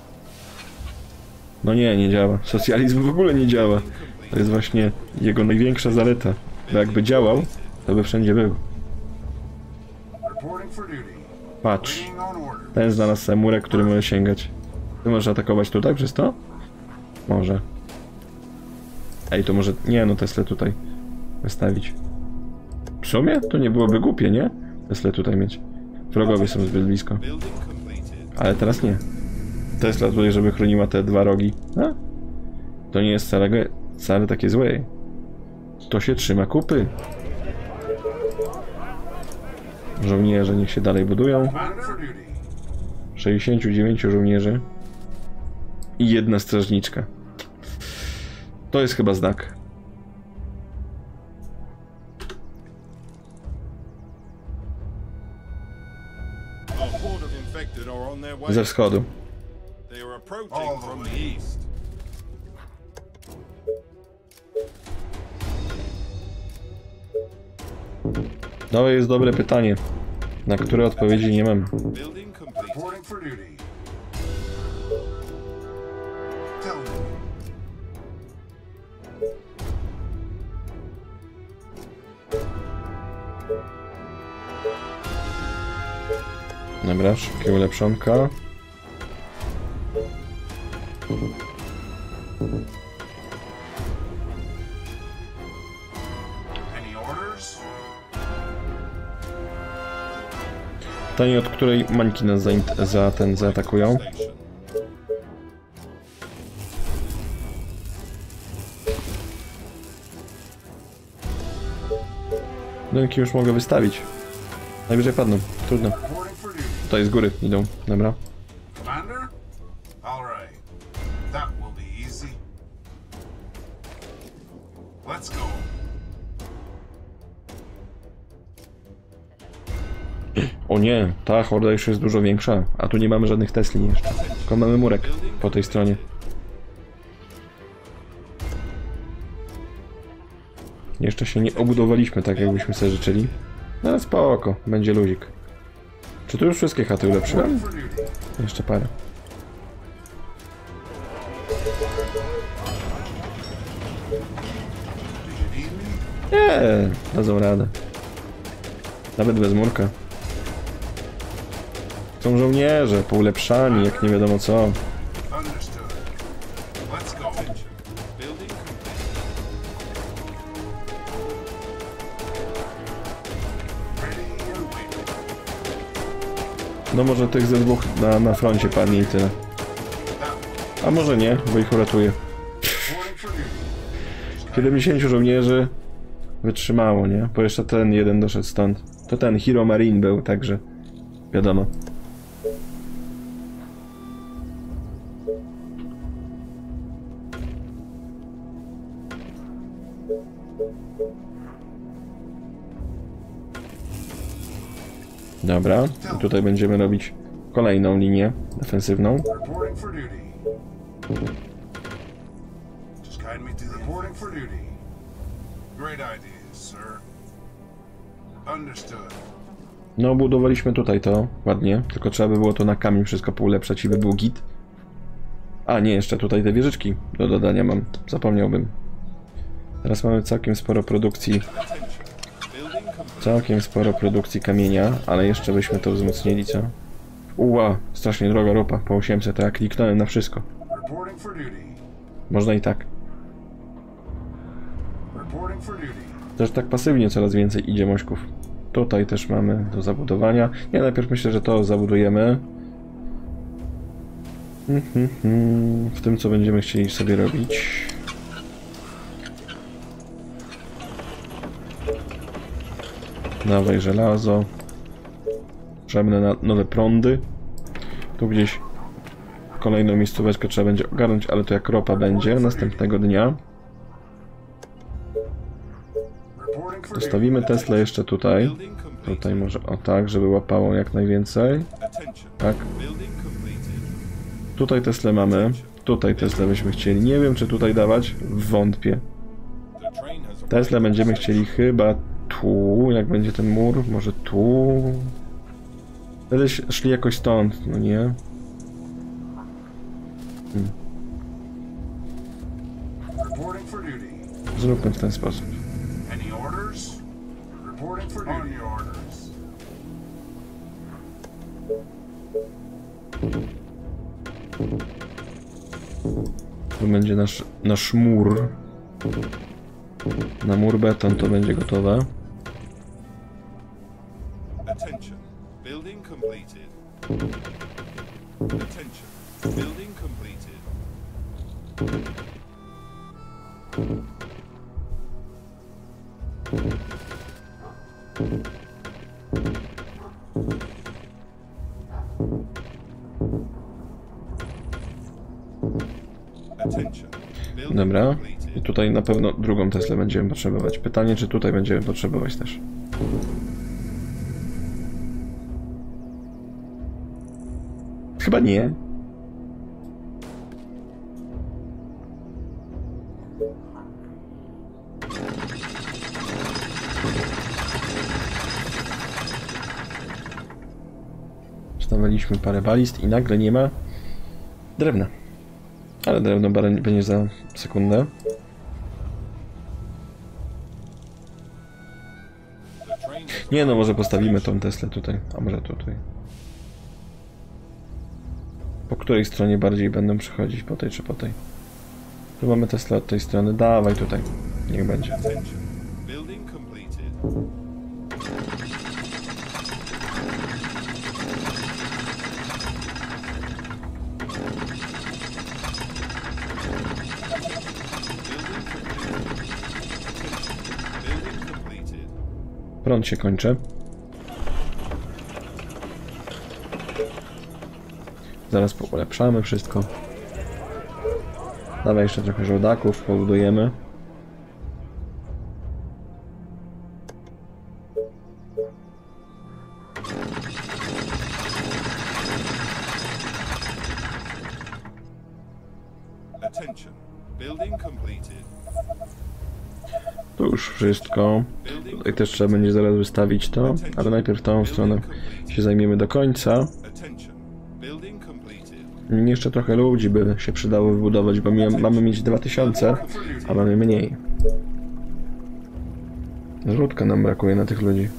No nie działa. Socjalizm w ogóle nie działa. To jest właśnie jego największa zaleta. Bo jakby działał, To by wszędzie był. Reporting for duty. Patrz. Waiting on orders. Ten znalazł sobie murek, który może sięgać. Ty możesz atakować tutaj przez to? Może. Ej, to może... Nie, no Teslę tutaj wystawić. W sumie? To nie byłoby głupie, nie? Teslę tutaj mieć. Wrogowie są zbyt blisko. Ale teraz nie. Tesla tutaj, żeby chroniła te dwa rogi. A? To nie jest wcale takie złe. To się trzyma kupy. Żołnierze niech się dalej budują. Commander for duty. 69 żołnierzy. I jedna strażniczka. To jest chyba znak. A horde of infected are on their way. Ze wschodu. They are approaching from the east. To jest dobre pytanie, na które odpowiedzi nie mam. Building complete. Reporting for duty. Tell me. Dobra, szybkie ulepszonka. Any orders? Pytanie, od której mańki nas zaatakują. Station. Rynki już mogę wystawić. Najwyżej padną, trudno. Reporting for duty. Tutaj z góry idą, dobra. Commander? All right. That will be easy. Let's go. O nie, ta horda już jest dużo większa, a tu nie mamy żadnych Tesli jeszcze. Tylko mamy murek po tej stronie. Jeszcze się nie obudowaliśmy tak, jakbyśmy sobie życzyli. No ale spoko, będzie luzik. Czy tu już wszystkie chaty ulepszyłem? For duty. Jeszcze parę. Do you need me? Nie, dadzą radę. Nawet bez murka. Są żołnierze, poulepszani, jak nie wiadomo co. Understood. Let's go. Building complete. Ready and waiting. No może tych ze dwóch na froncie padnie i tyle. A może nie, bo ich uratuje. Reporting for duty. 70 żołnierzy wytrzymało, nie? Bo jeszcze ten jeden doszedł stąd. To ten Hero Marine był, także wiadomo. Dobra, i tutaj będziemy robić kolejną linię defensywną. Reporting for duty. Just guide me to the reporting for duty. Great ideas, sir. Understood. No, budowaliśmy tutaj to ładnie, tylko trzeba by było to na kamień wszystko poulepszać i by był git. A nie, jeszcze tutaj te wieżyczki do dodania mam, zapomniałbym. Teraz mamy całkiem sporo produkcji. Całkiem sporo produkcji kamienia, ale jeszcze byśmy to wzmocnili, co? Uła, strasznie droga ropa, po 800, to ja kliknąłem na wszystko. Reporting for duty. Można i tak. Reporting for duty. Też tak pasywnie coraz więcej idzie mośków. Tutaj też mamy do zabudowania. Nie, najpierw myślę, że to zabudujemy. W tym, co będziemy chcieli sobie robić. Dawaj żelazo. Potrzebne nowe prądy. Tu gdzieś kolejną miejscóweczkę trzeba będzie ogarnąć, ale to jak ropa będzie następnego dnia. Reporting for duty. Dostawimy Tesla jeszcze tutaj. Building complete. Tutaj może o tak, żeby łapało jak najwięcej. Attention. Tak. Building completed. Tutaj Tesla mamy. Tutaj Tesla byśmy chcieli. Nie wiem, czy tutaj dawać. Wątpię. The train has arrived. Tesla będziemy chcieli chyba tu, jak będzie ten mur. Może tu. Wtedy szli jakoś stąd, no nie? Reporting for duty. Zróbmy w ten sposób. Any orders? for duty. On your orders. Tu będzie nasz mur. Na mur beton to będzie gotowe. Attention. Building completed. Attention. Building completed. Attention. Building Dobra. completed. I tutaj na pewno drugą Teslę będziemy potrzebować. Pytanie, czy tutaj będziemy potrzebować też. Chyba nie. Stawaliśmy parę balist i nagle nie ma drewna. Ale drewno będzie za sekundę. The train has Nie no, może postawimy tą Teslę tutaj, a może tutaj. Po której stronie bardziej będą przychodzić? Po tej czy po tej? Tu mamy Teslę od tej strony, dawaj tutaj. Niech będzie. Attention. Building completed. Building completed. Prąd się kończy. Zaraz ulepszamy wszystko. Dawaj jeszcze trochę żołdaków, pobudujemy. Attention. Building completed. To już wszystko. Tutaj też trzeba będzie zaraz wystawić to, ale najpierw tą stronę się zajmiemy do końca. Attention. Building completed. Jeszcze trochę ludzi by się przydało wybudować, bo mamy mieć 2000, a mamy mniej. Żółtka nam brakuje na tych ludzi.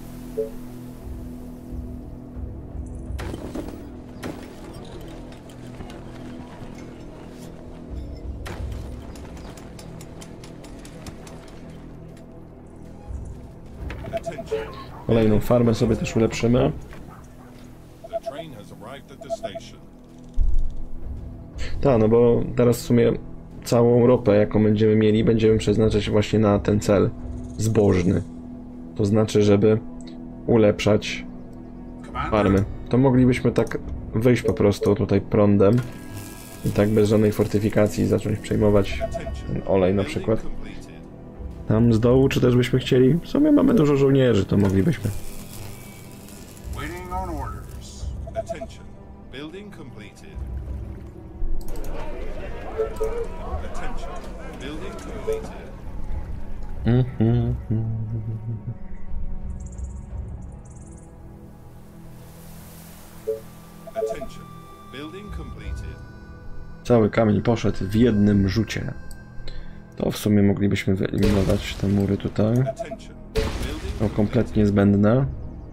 Attention. Kolejną farmę sobie też ulepszymy. The train has arrived at the station. Tak, no bo teraz w sumie całą ropę, jaką będziemy mieli, będziemy przeznaczać właśnie na ten cel zbożny. To znaczy, żeby ulepszać farmy. To moglibyśmy tak wyjść po prostu tutaj prądem i tak bez żadnej fortyfikacji zacząć przejmować ten olej na przykład. Tam z dołu, czy też byśmy chcieli? W sumie mamy dużo żołnierzy, to moglibyśmy. Waiting on orders. Attention. Building completed. Attention. Building completed. Attention. Building completed. Cały kamień poszedł w jednym rzucie. To w sumie moglibyśmy wyeliminować te mury tutaj. Attention. Building Są kompletnie zbędne.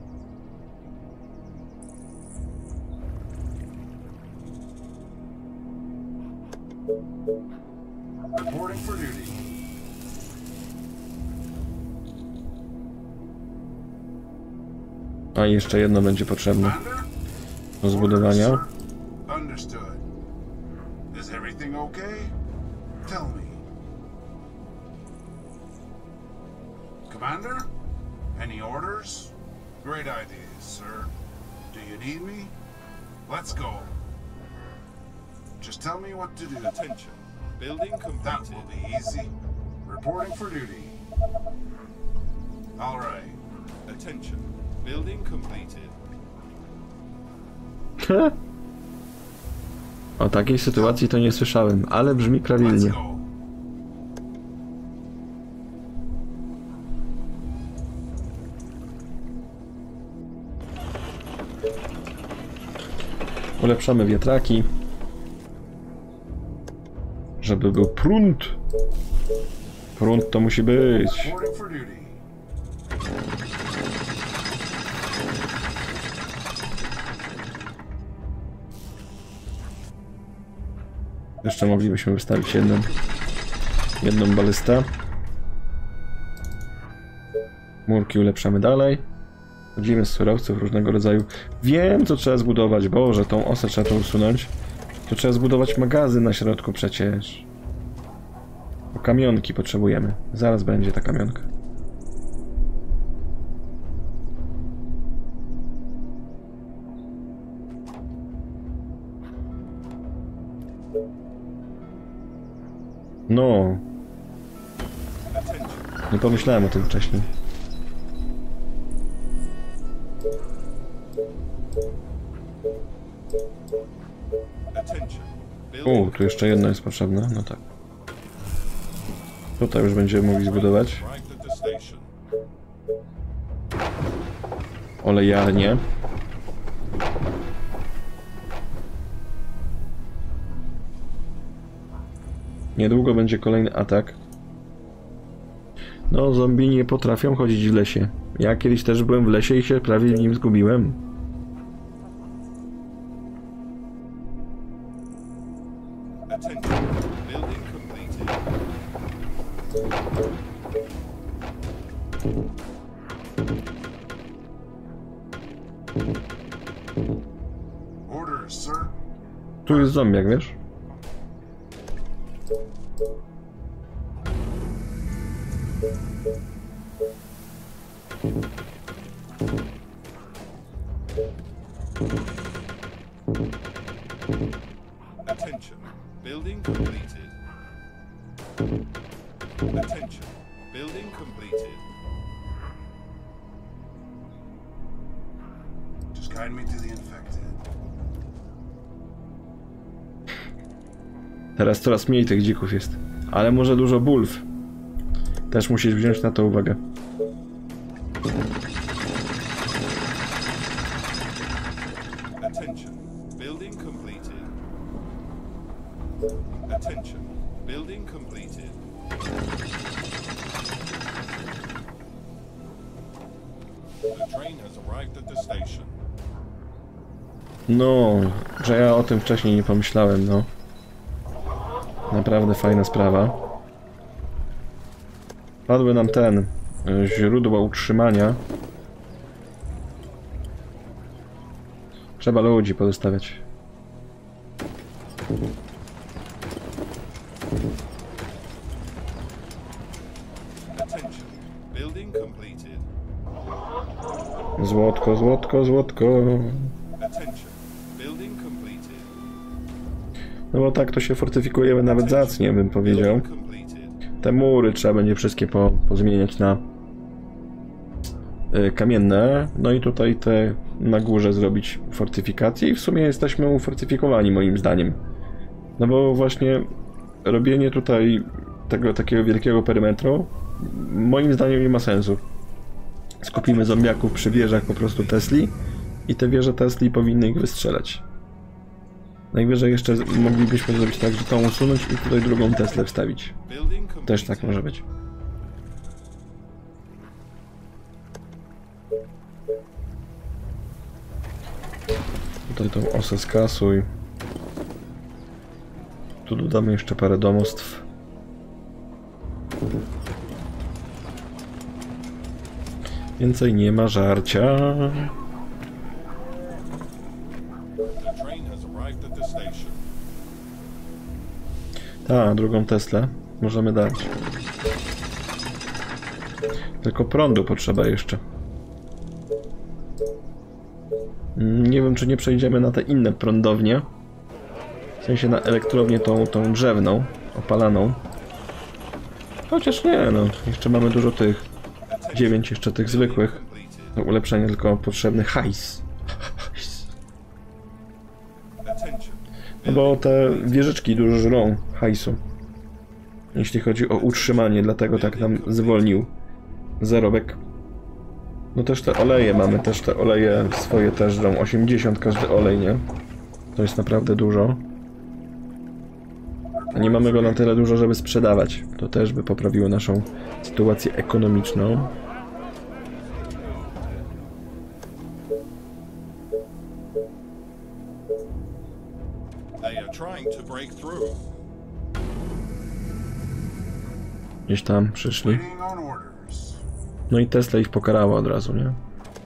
Reporting for duty. A jeszcze jedno będzie potrzebne do zbudowania. Understood. Is everything okay? Tell me. Commander? Any orders? Great ideas, sir. Do you need me? Let's go. Just tell me what to do. Attention. Building That completed. will be easy. Reporting for duty. All right. Attention. Building completed. O takiej sytuacji to nie słyszałem, ale brzmi Let's prawidłnie. go. Ulepszamy wiatraki, żeby był prąd. Prąd to musi być. Reporting for duty. Jeszcze moglibyśmy wystawić jedną balystę. Murki ulepszamy dalej. Chodzimy z surowców różnego rodzaju. Wiem, co trzeba zbudować. Boże, tą osę trzeba to usunąć. To trzeba zbudować magazyn na środku przecież. Bo kamionki potrzebujemy. Zaraz będzie ta kamionka. No. Nie pomyślałem o tym wcześniej. Tu jeszcze jedno jest potrzebne, no tak. Tutaj już będziemy mogli zbudować olejarnię. Niedługo będzie kolejny atak. No, zombie nie potrafią chodzić w lesie. Ja kiedyś też byłem w lesie i się prawie w nim zgubiłem. Tu jest zombiak, wiesz? Attention. Building completed. Attention. Building completed. Just guide me to the infected. Teraz coraz mniej tych dzików jest. Ale może dużo bulw. Też musisz wziąć na to uwagę. Attention. Building completed. Attention. Building completed. The train has arrived at the station. No, że ja o tym wcześniej nie pomyślałem, no. Naprawdę fajna sprawa. Padły nam źródła utrzymania. Trzeba ludzi pozostawiać. Attention. Building completed. Złotko, złotko, złotko. Attention. Building completed. No bo tak to się fortyfikujemy nawet zacnie, bym powiedział. Te mury trzeba będzie wszystkie pozmieniać na kamienne. No i tutaj te na górze zrobić fortyfikacje i w sumie jesteśmy ufortyfikowani moim zdaniem. No bo właśnie robienie tutaj tego takiego wielkiego perymetru moim zdaniem nie ma sensu. Skupimy zombiaków przy wieżach po prostu Tesli i te wieże Tesli powinny ich wystrzelać. Najwyżej jeszcze moglibyśmy zrobić tak, że tą usunąć i tutaj drugą Teslę wstawić. Też tak może być. Tutaj tą osę skasuj. Tu dodamy jeszcze parę domostw. Więcej nie ma żarcia. Tak, drugą Teslę możemy dać. Tylko prądu potrzeba jeszcze. Nie wiem, czy nie przejdziemy na te inne prądownie. W sensie na elektrownię tą drzewną, opalaną. Chociaż nie, no. Jeszcze mamy dużo tych. 9 jeszcze tych zwykłych. Do ulepszenia tylko potrzebny hajs. No bo te wieżyczki dużo żrą hajsu. Jeśli chodzi o utrzymanie, dlatego tak nam zwolnił zarobek. No też te oleje mamy, też te oleje swoje też żrą. 80 każdy olej, nie? To jest naprawdę dużo. A nie mamy go na tyle dużo, żeby sprzedawać. To też by poprawiło naszą sytuację ekonomiczną. They are trying to break through. Gdzieś tam przyszli. Waiting on orders. No i Tesla ich pokarała od razu, nie?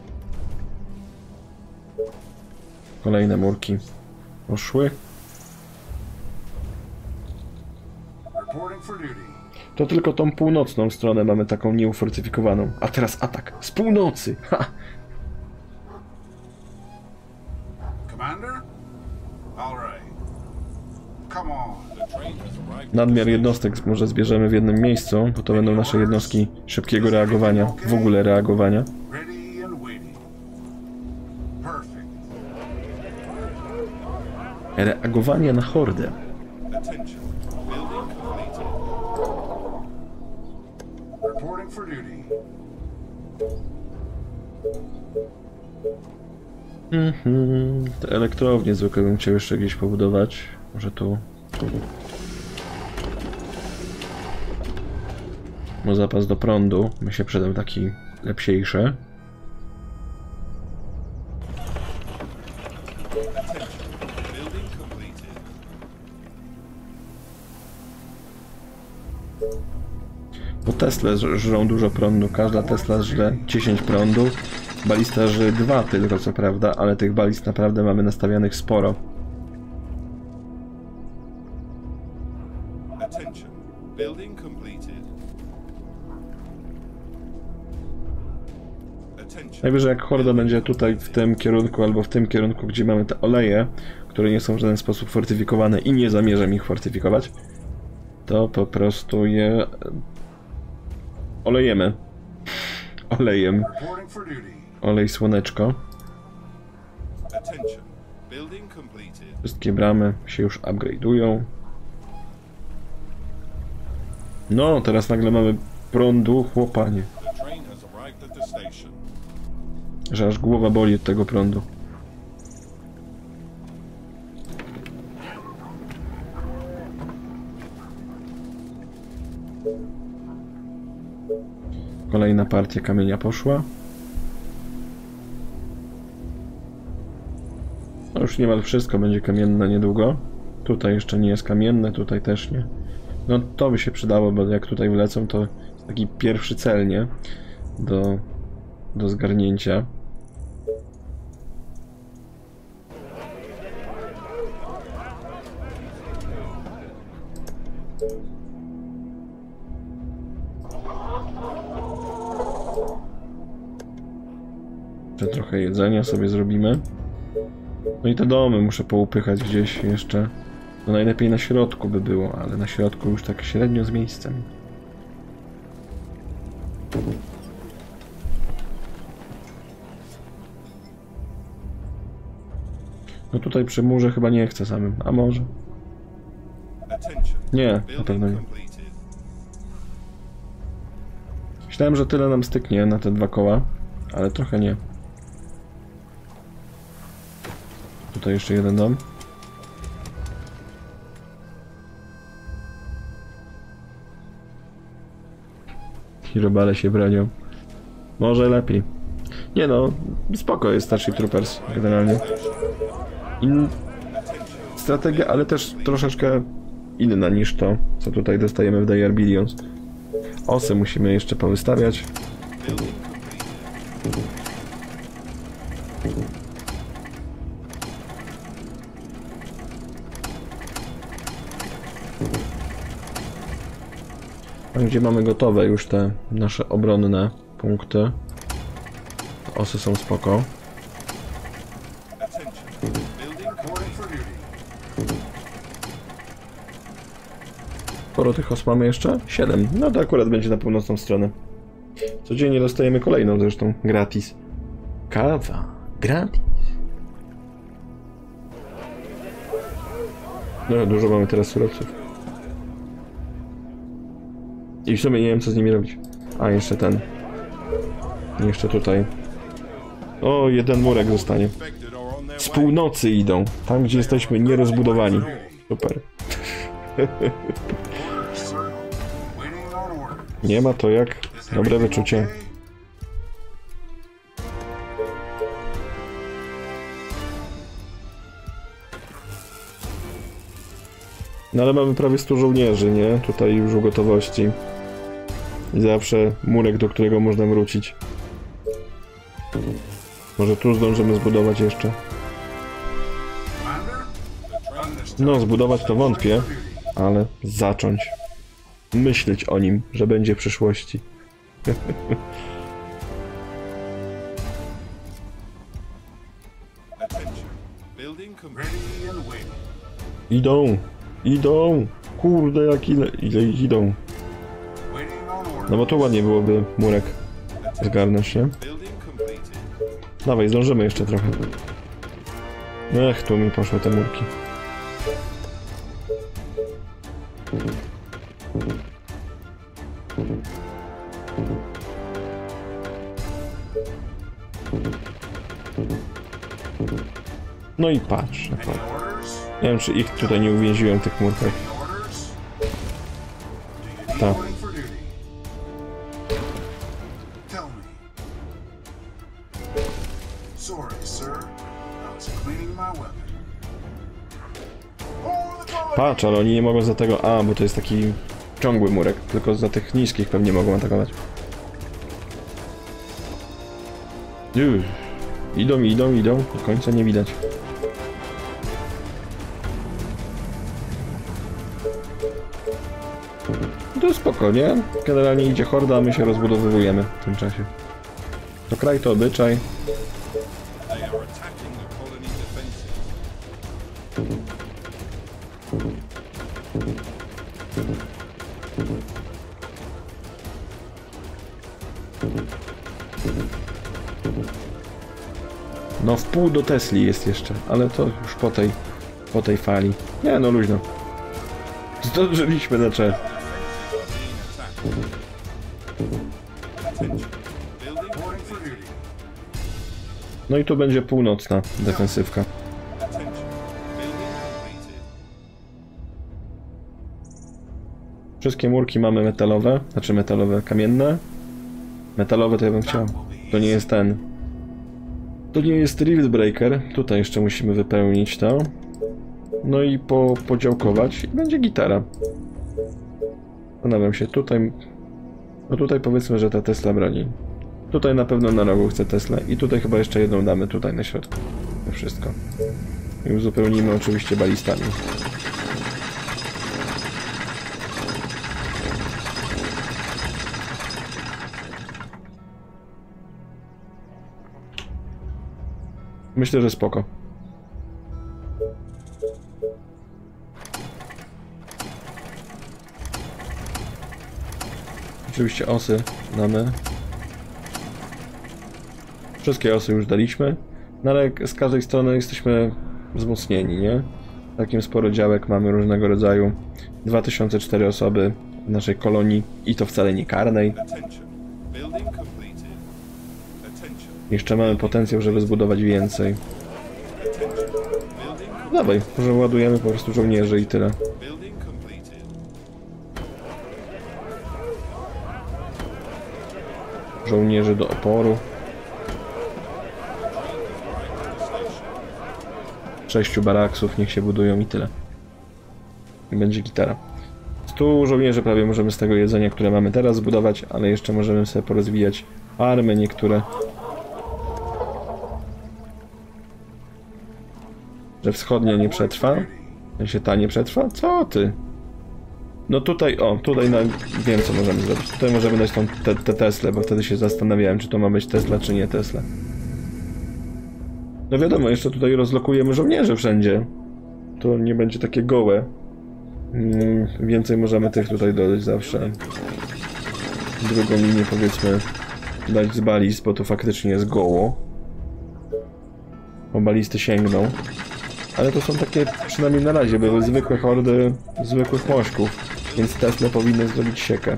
Kolejne murki poszły. Reporting for duty. To tylko tą północną stronę mamy taką nieufortyfikowaną. A teraz atak z północy! Ha! Commander? All right. Come on. The train has arrived. Nadmiar jednostek może zbierzemy w jednym miejscu, bo to będą nasze jednostki szybkiego reagowania, w ogóle reagowania. Ready and waiting. Perfect. Reagowanie na hordę. Attention. Building completed. Reporting for duty. Te elektrownie zwykle bym chciał jeszcze gdzieś pobudować. Może tu. Bo zapas do prądu mi się przydał taki lepsiejszy. Building completed. Bo Tesla żrą dużo prądu, każda Tesla żre 10 prądu. Balista żre 2 tylko co prawda, ale tych balist naprawdę mamy nastawianych sporo. Attention. Building completed. Attention. Najwyżej jak horda będzie tutaj w tym kierunku albo w tym kierunku, gdzie mamy te oleje, które nie są w żaden sposób fortyfikowane i nie zamierzam ich fortyfikować, to po prostu je olejemy. Olejem. Reporting for duty. Olej słoneczko. Attention. Building completed. Wszystkie bramy się już upgrade'ują. No, teraz nagle mamy prądu, chłopanie. The train has arrived at the station. Że aż głowa boli od tego prądu. Kolejna partia kamienia poszła. No już niemal wszystko będzie kamienne niedługo. Tutaj jeszcze nie jest kamienne, tutaj też nie. No to by się przydało, bo jak tutaj wlecą, to jest taki pierwszy cel, nie? Do zgarnięcia. Jeszcze trochę jedzenia sobie zrobimy. No i te domy muszę poupychać gdzieś jeszcze. No najlepiej na środku by było, ale na środku już tak średnio z miejscem. No tutaj przy murze chyba nie chcę samym, a może? Attention. Nie, na pewno nie. Building completed. Myślałem, że tyle nam styknie na te 2 koła, ale trochę nie. Tutaj jeszcze jeden dom. I robale się bronią. Może lepiej. Nie no, spoko jest Starship Troopers generalnie. Strategia, ale też troszeczkę inna niż to, co tutaj dostajemy w Dire Billions. Osy musimy jeszcze powystawiać. A gdzie mamy gotowe już te nasze obronne punkty. Osy są spoko. Attention. Building Reporting for duty. Sporo tych os mamy jeszcze? 7. No to akurat będzie na północną stronę. Codziennie dostajemy kolejną zresztą. Gratis. Kawa. Gratis. No dużo mamy teraz surowców. I w sumie nie wiem co z nimi robić. A jeszcze ten. Jeszcze tutaj. O, jeden murek zostanie. infected are on their Z way. północy idą. Tam gdzie jesteśmy nierozbudowani. Super. Sir. Waiting on orders. Nie ma to jak Is dobre everything wyczucie. okay? No ale mamy prawie 100 żołnierzy, nie? Tutaj już w gotowości. I zawsze murek, do którego można wrócić. Może tu zdążymy zbudować jeszcze. No, zbudować to wątpię, ale zacząć. Myśleć o nim, że będzie w przyszłości. Idą! Idą! Kurde, jak ile ich idą. No bo to ładnie byłoby murek zgarnąć, nie? Dawaj, zdążymy jeszcze trochę. Ech, tu mi poszły te murki. No i patrz. Nie wiem, czy ich tutaj nie uwięziłem w tych murkach. Tak. Patrz, ale oni nie mogą za tego... A, bo to jest taki ciągły murek. Tylko za tych niskich pewnie mogą atakować. Idą. Do końca nie widać. To spokojnie. Generalnie idzie horda, a my się rozbudowywujemy w tym czasie. To kraj, to obyczaj. No w pół do Tesli jest jeszcze, ale to już po tej fali. Nie no, luźno. Zdążyliśmy na czas. No i tu będzie północna defensywka. Wszystkie murki mamy metalowe, znaczy metalowe, kamienne. Metalowe to ja bym chciał. To nie jest ten. To nie jest Rift Breaker. Tutaj jeszcze musimy wypełnić to. No i podziałkować i będzie gitara. Zastanawiam się, tutaj... No tutaj powiedzmy, że ta Tesla broni. Tutaj na pewno na rogu chcę Tesla i tutaj chyba jeszcze jedną damy tutaj na środku. To wszystko. I uzupełnimy oczywiście balistami. Myślę, że spoko. Oczywiście osy damy. Wszystkie osy już daliśmy. No ale z każdej strony jesteśmy wzmocnieni, nie? Takim sporo działek mamy różnego rodzaju. 2004 osoby w naszej kolonii i to wcale nie karnej. Jeszcze mamy potencjał, żeby zbudować więcej. Dawaj, może ładujemy po prostu żołnierzy i tyle. Żołnierzy do oporu. 6 baraksów, niech się budują i tyle. I będzie gitara. 100 żołnierzy prawie możemy z tego jedzenia, które mamy teraz zbudować, ale jeszcze możemy sobie porozwijać farmy niektóre. Że wschodnia nie przetrwa? W sensie ta nie przetrwa? Co ty? No tutaj, o, tutaj wiem co możemy zrobić. Tutaj możemy dać tą tę Teslę, bo wtedy się zastanawiałem, czy to ma być Tesla, czy nie Tesla. No wiadomo, jeszcze tutaj rozlokujemy żołnierzy wszędzie. To nie będzie takie gołe. Więcej możemy tych tutaj dodać zawsze. Drugą linię powiedzmy dać z balist, bo to faktycznie jest goło. Bo balisty sięgną. Ale to są takie, przynajmniej na razie, były zwykłe hordy zwykłych mośków, więc Tesla powinny zrobić siekę.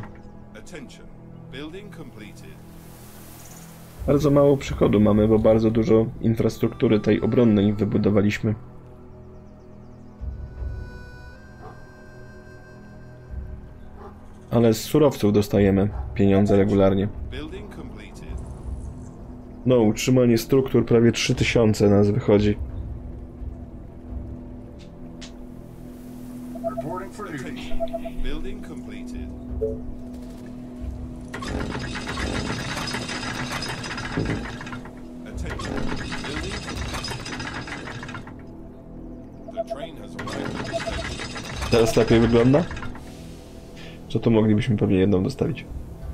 Bardzo mało przychodu mamy, bo bardzo dużo infrastruktury tej obronnej wybudowaliśmy. Ale z surowców dostajemy pieniądze regularnie. No, utrzymanie struktur prawie 3000 nas wychodzi. Teraz lepiej wygląda? Czy to moglibyśmy pewnie jedną dostawić?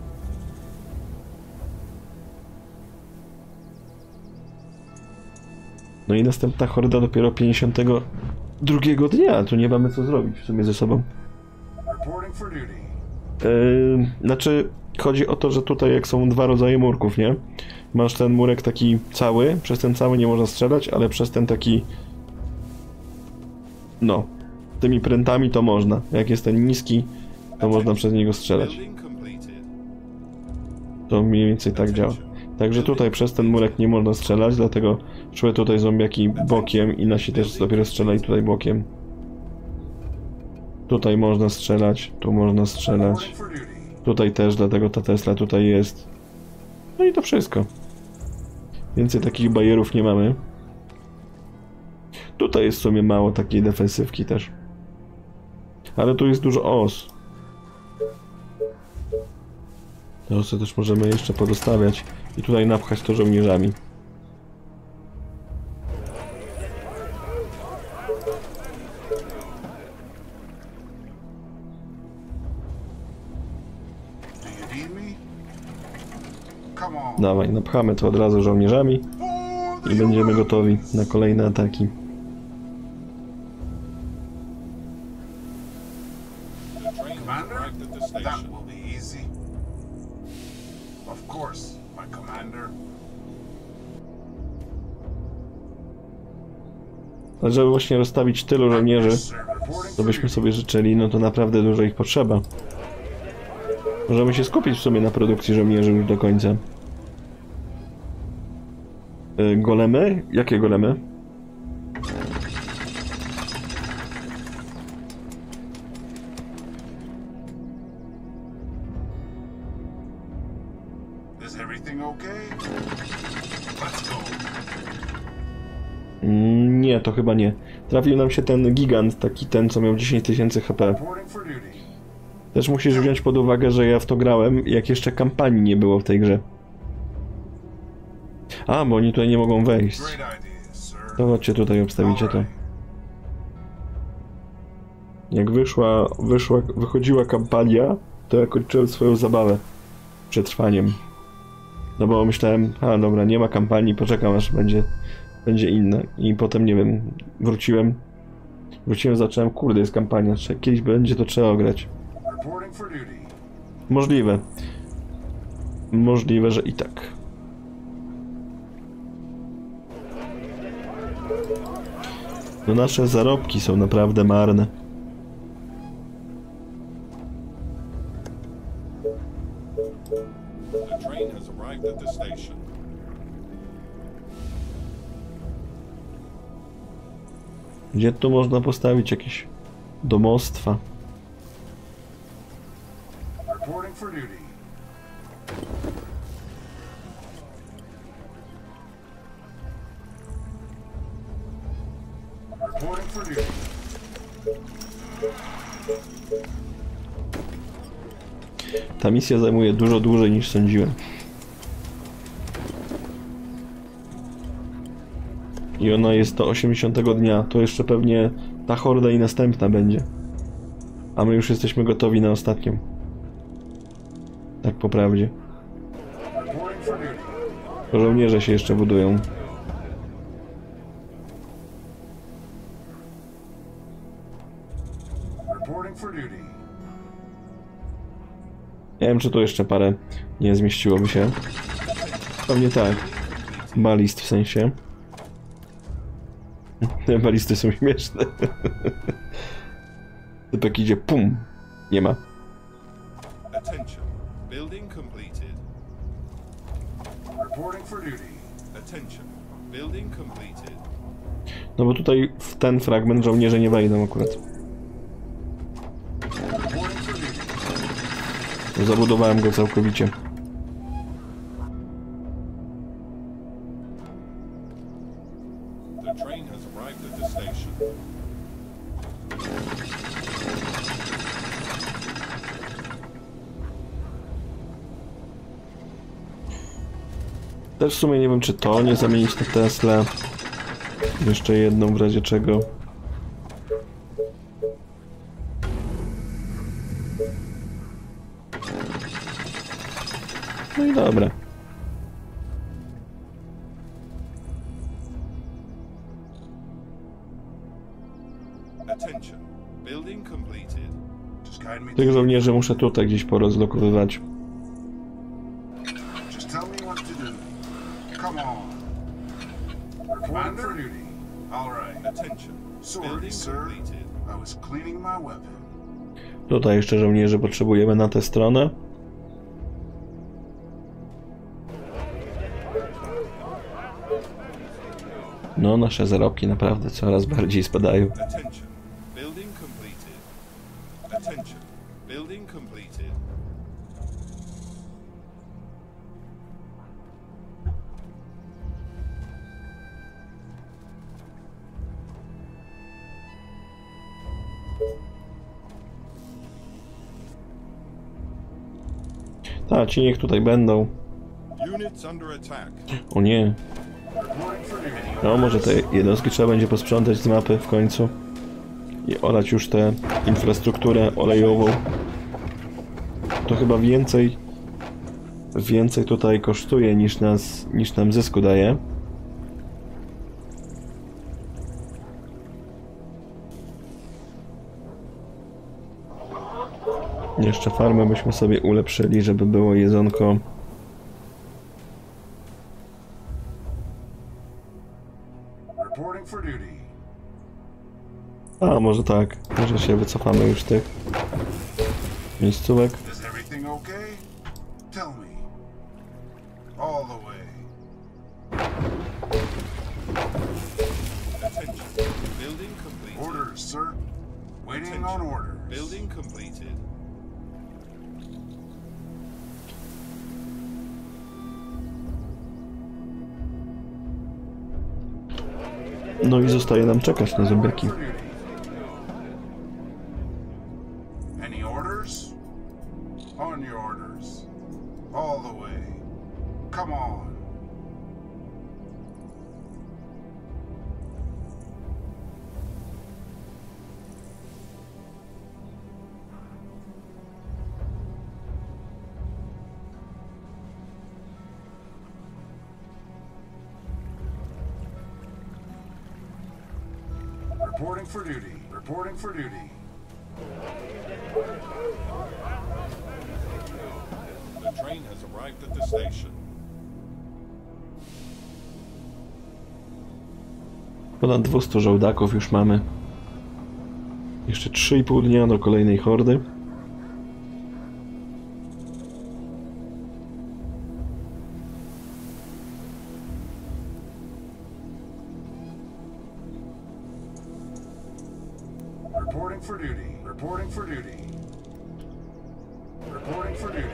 No i następna horda dopiero 52 dnia. Tu nie mamy co zrobić w sumie ze sobą. Reporting for duty. Znaczy, chodzi o to, że tutaj jak są dwa rodzaje murków, nie? Masz ten murek taki cały, przez ten cały nie można strzelać, ale przez ten taki... No, tymi prętami to można. Jak jest ten niski, to można przez niego strzelać. Building completed. To mniej więcej tak działa. Także tutaj przez ten murek nie można strzelać, dlatego szły tutaj zombiaki bokiem i nasi też dopiero strzelali tutaj bokiem. Tutaj można strzelać, tu można strzelać. Reporting for duty. Tutaj też, dlatego ta Tesla tutaj jest. No i to wszystko. Więcej takich bajerów nie mamy. Tutaj jest w sumie mało takiej defensywki też. Ale tu jest dużo os. Te osy też możemy jeszcze podostawiać. I tutaj napchać to żołnierzami. Do you need me? Come on. Dawaj, napchamy to od razu żołnierzami. For I the będziemy gotowi na kolejne ataki. The train has Commander? arrived at the That station. will be easy. Of course, my commander. Ale żeby właśnie rozstawić tylu żołnierzy, Yes, sir. Reporting co for byśmy duty. sobie życzyli, no to naprawdę dużo ich potrzeba. Możemy się skupić w sumie na produkcji żołnierzy już do końca. Golemy? Jakie golemy? Is everything okay? Let's go. Nie, to chyba nie. Trafił nam się ten gigant, taki ten, co miał 10 000 HP. Reporting for duty. Też musisz wziąć pod uwagę, że ja w to grałem, jak jeszcze kampanii nie było w tej grze. A, bo oni tutaj nie mogą wejść. Great idea, sir. To chodźcie tutaj, obstawicie to. Jak wychodziła kampania, to ja kończyłem swoją zabawę przetrwaniem. No bo myślałem, a dobra, nie ma kampanii, poczekam aż będzie inna. I potem, nie wiem, wróciłem, zacząłem, kurde, jest kampania, kiedyś będzie to trzeba ograć. Reporting for duty. Możliwe. Możliwe, że i tak. No nasze zarobki są naprawdę marne. The train has arrived at the station. Gdzie tu można postawić jakieś domostwa? Reporting for duty. Reporting for duty. Ta misja zajmuje dużo dłużej niż sądziłem. I ona jest do 80 dnia. To jeszcze pewnie ta horda i następna będzie. A my już jesteśmy gotowi na ostatnią. Tak po prawdzie. Reporting for duty. Żołnierze się jeszcze budują. Reporting for duty. Nie wiem, czy tu jeszcze parę nie zmieściłoby się. Pewnie tak. Balist w sensie. Te balisty są śmieszne. Typek idzie, pum. Nie ma. Attention. Building completed. Reporting for duty. Attention. Building completed. No bo tutaj w ten fragment żołnierze nie wejdą akurat. Reporting for duty. Zabudowałem go całkowicie. The train has arrived at the station. Też w sumie nie wiem, czy to nie zamienić na Tesla. Jeszcze jedną w razie czego. Dobra. Attention. Building completed. Just guide me to Tych żołnierzy muszę tutaj gdzieś porozlokowywać. Just tell me what to do. Come on. Reporting for duty. All right. Attention. Sorry, Building sir. completed. I was cleaning my weapon. Tutaj jeszcze żołnierzy potrzebujemy na tę stronę. No, nasze zarobki naprawdę coraz bardziej spadają. Attention. Building completed. Attention. Building completed. Tak, ci niech tutaj będą. Units under attack. O nie. Reporting for duty. No, może te jednostki trzeba będzie posprzątać z mapy w końcu. I olać już tę infrastrukturę olejową. To chyba więcej tutaj kosztuje niż nam zysku daje. Jeszcze farmę byśmy sobie ulepszyli, żeby było jedzonko. Reporting for duty. A, może tak. Może się wycofamy już z tych miejscówek. Is everything okay? Tell me. All the way. Attention. Building completed. Orders, sir. Waiting on orders. Building completed. No i zostaje nam czekać na zombiaki. For duty. Any orders? On your orders. All the way. Come on. Reporting for duty. Reporting for duty. The train has arrived at the station. Ponad 200 żołdaków już mamy. Jeszcze 3,5 dnia do kolejnej hordy. Reporting for duty. Reporting for duty. Reporting for duty.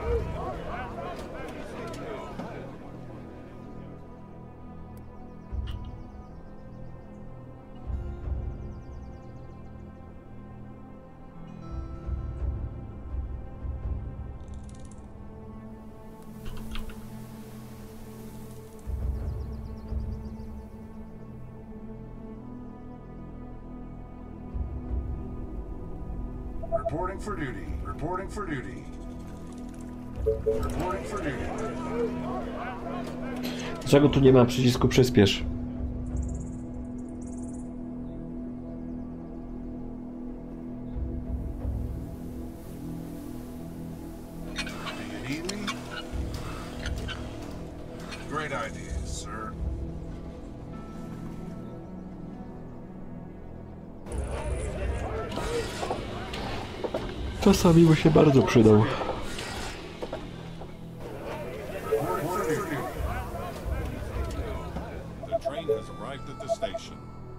Reporting for duty. Reporting for duty. Reporting for duty. Dlaczego tu nie ma przycisku przyspiesz? Do you need me? Great ideas, sir. Czasami by się bardzo przydał. Reporting for duty. The train has arrived at the station.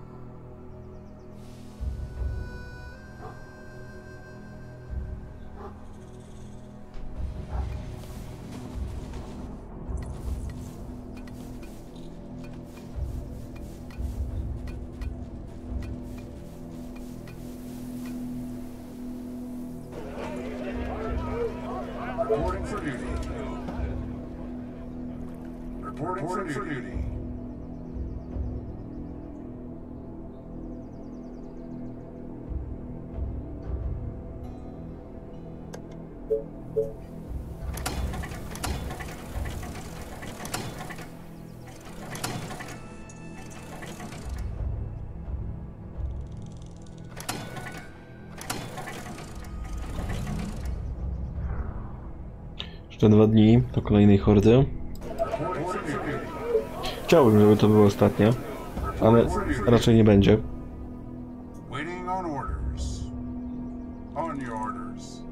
Reporting for duty. Reporting for duty. Jeszcze 2 dni do kolejnej hordy. Chciałbym, żeby to było ostatnie, ale raczej nie będzie. Waiting on orders. On your orders.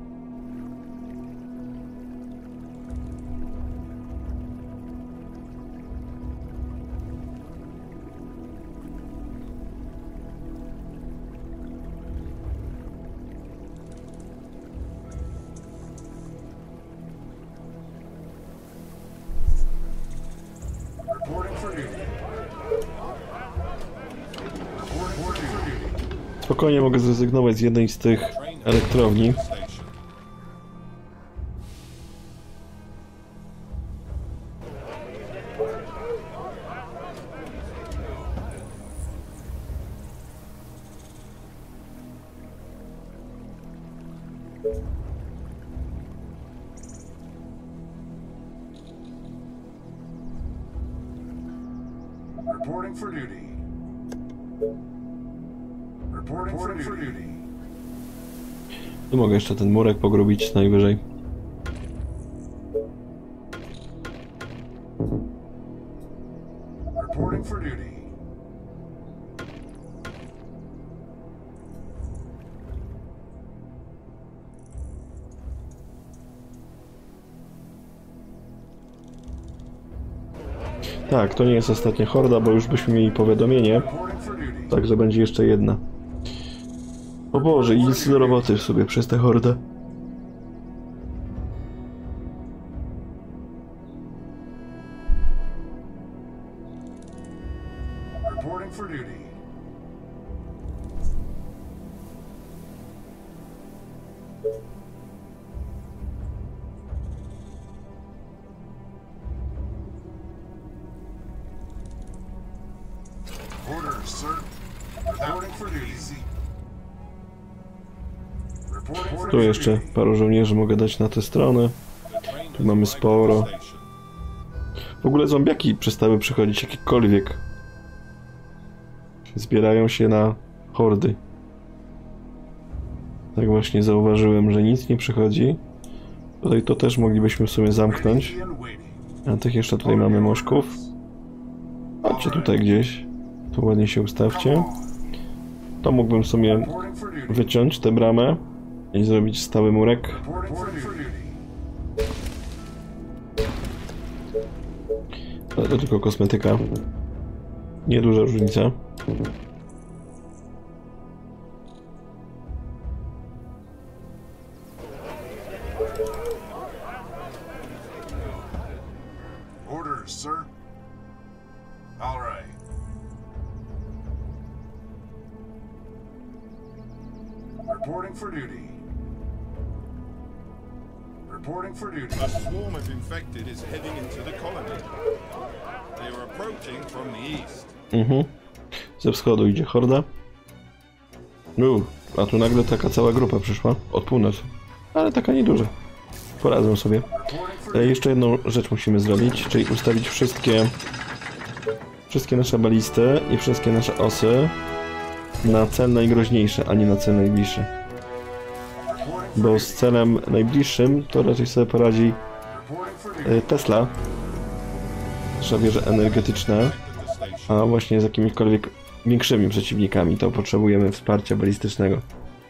Reporting for duty. Reporting for duty. Spokojnie mogę zrezygnować z jednej z tych elektrowni. Station. Reporting for duty. Reporting for duty. Tu mogę jeszcze ten murek pogrubić najwyżej. Reporting for duty. Tak, to nie jest ostatnia horda, bo już byśmy mieli powiadomienie. Reporting for duty. Także będzie jeszcze jedna. O Boże, i nic do roboty w sobie przez tę hordę. Reporting for duty. Orders, sir. Reporting for duty. Reporting for Tu duty. jeszcze paru żołnierzy mogę dać na tę stronę. The train Tu has mamy arrived at sporo. the station. W ogóle zombiaki przestały przychodzić jakiekolwiek. Zbierają się na hordy. Tak właśnie zauważyłem, że nic nie przychodzi. Tutaj to też moglibyśmy w sumie zamknąć. Ready and waiting. A tych jeszcze tutaj mamy moszków. Chodźcie tutaj gdzieś. Tu ładnie się ustawcie. To mógłbym w sumie Reporting for duty. wyciąć tę bramę i zrobić stały murek. Reporting for duty. Ale to tylko kosmetyka. Nieduża różnica. Orders, sir. All right. Reporting for duty. Reporting for duty. A swarm of infected is heading into the colony. They are approaching from the east. Ze wschodu idzie horda. A tu nagle taka cała grupa przyszła. Od północy. Ale taka nieduża. Poradzą sobie. Jeszcze jedną rzecz musimy zrobić, czyli ustawić wszystkie nasze balisty i wszystkie nasze osy na cel najgroźniejszy, a nie na cel najbliższy. Bo z celem najbliższym to raczej sobie poradzi Reporting for duty. Tesla. Nasza wieże energetyczne. At the station. A właśnie z jakimikolwiek większymi przeciwnikami to potrzebujemy wsparcia balistycznego.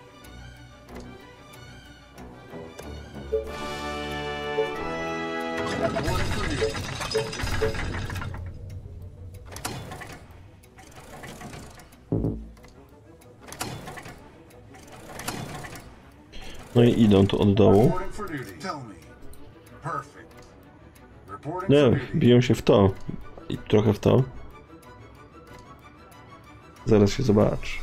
No i idą tu od dołu. Reporting for duty. Tell me. Perfect. Reporting for Nie, duty. biją się w to. I trochę w to. Zaraz się zobacz.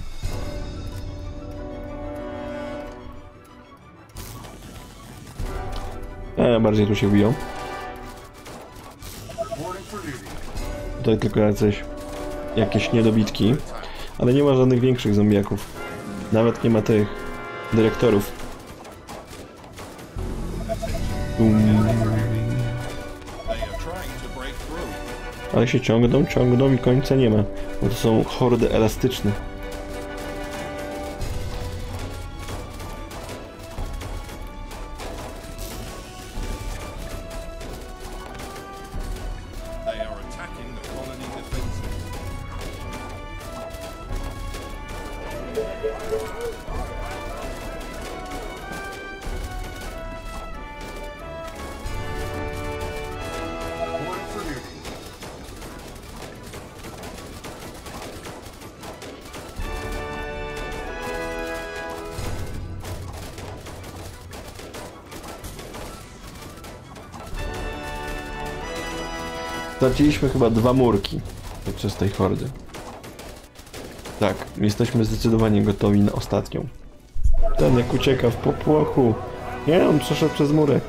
Bardziej tu się biją. Reporting for duty. Tutaj tylko jakieś niedobitki. Ale nie ma żadnych większych zombiaków. Nawet nie ma tych dyrektorów. They are trying to break through. Ale się ciągną i końca nie ma. Bo to są hordy elastyczne. Reporting for duty. Straciliśmy chyba 2 murki podczas tej hordy. Tak, jesteśmy zdecydowanie gotowi na ostatnią. Ten jak ucieka w popłochu. Nie, on przeszedł przez murek.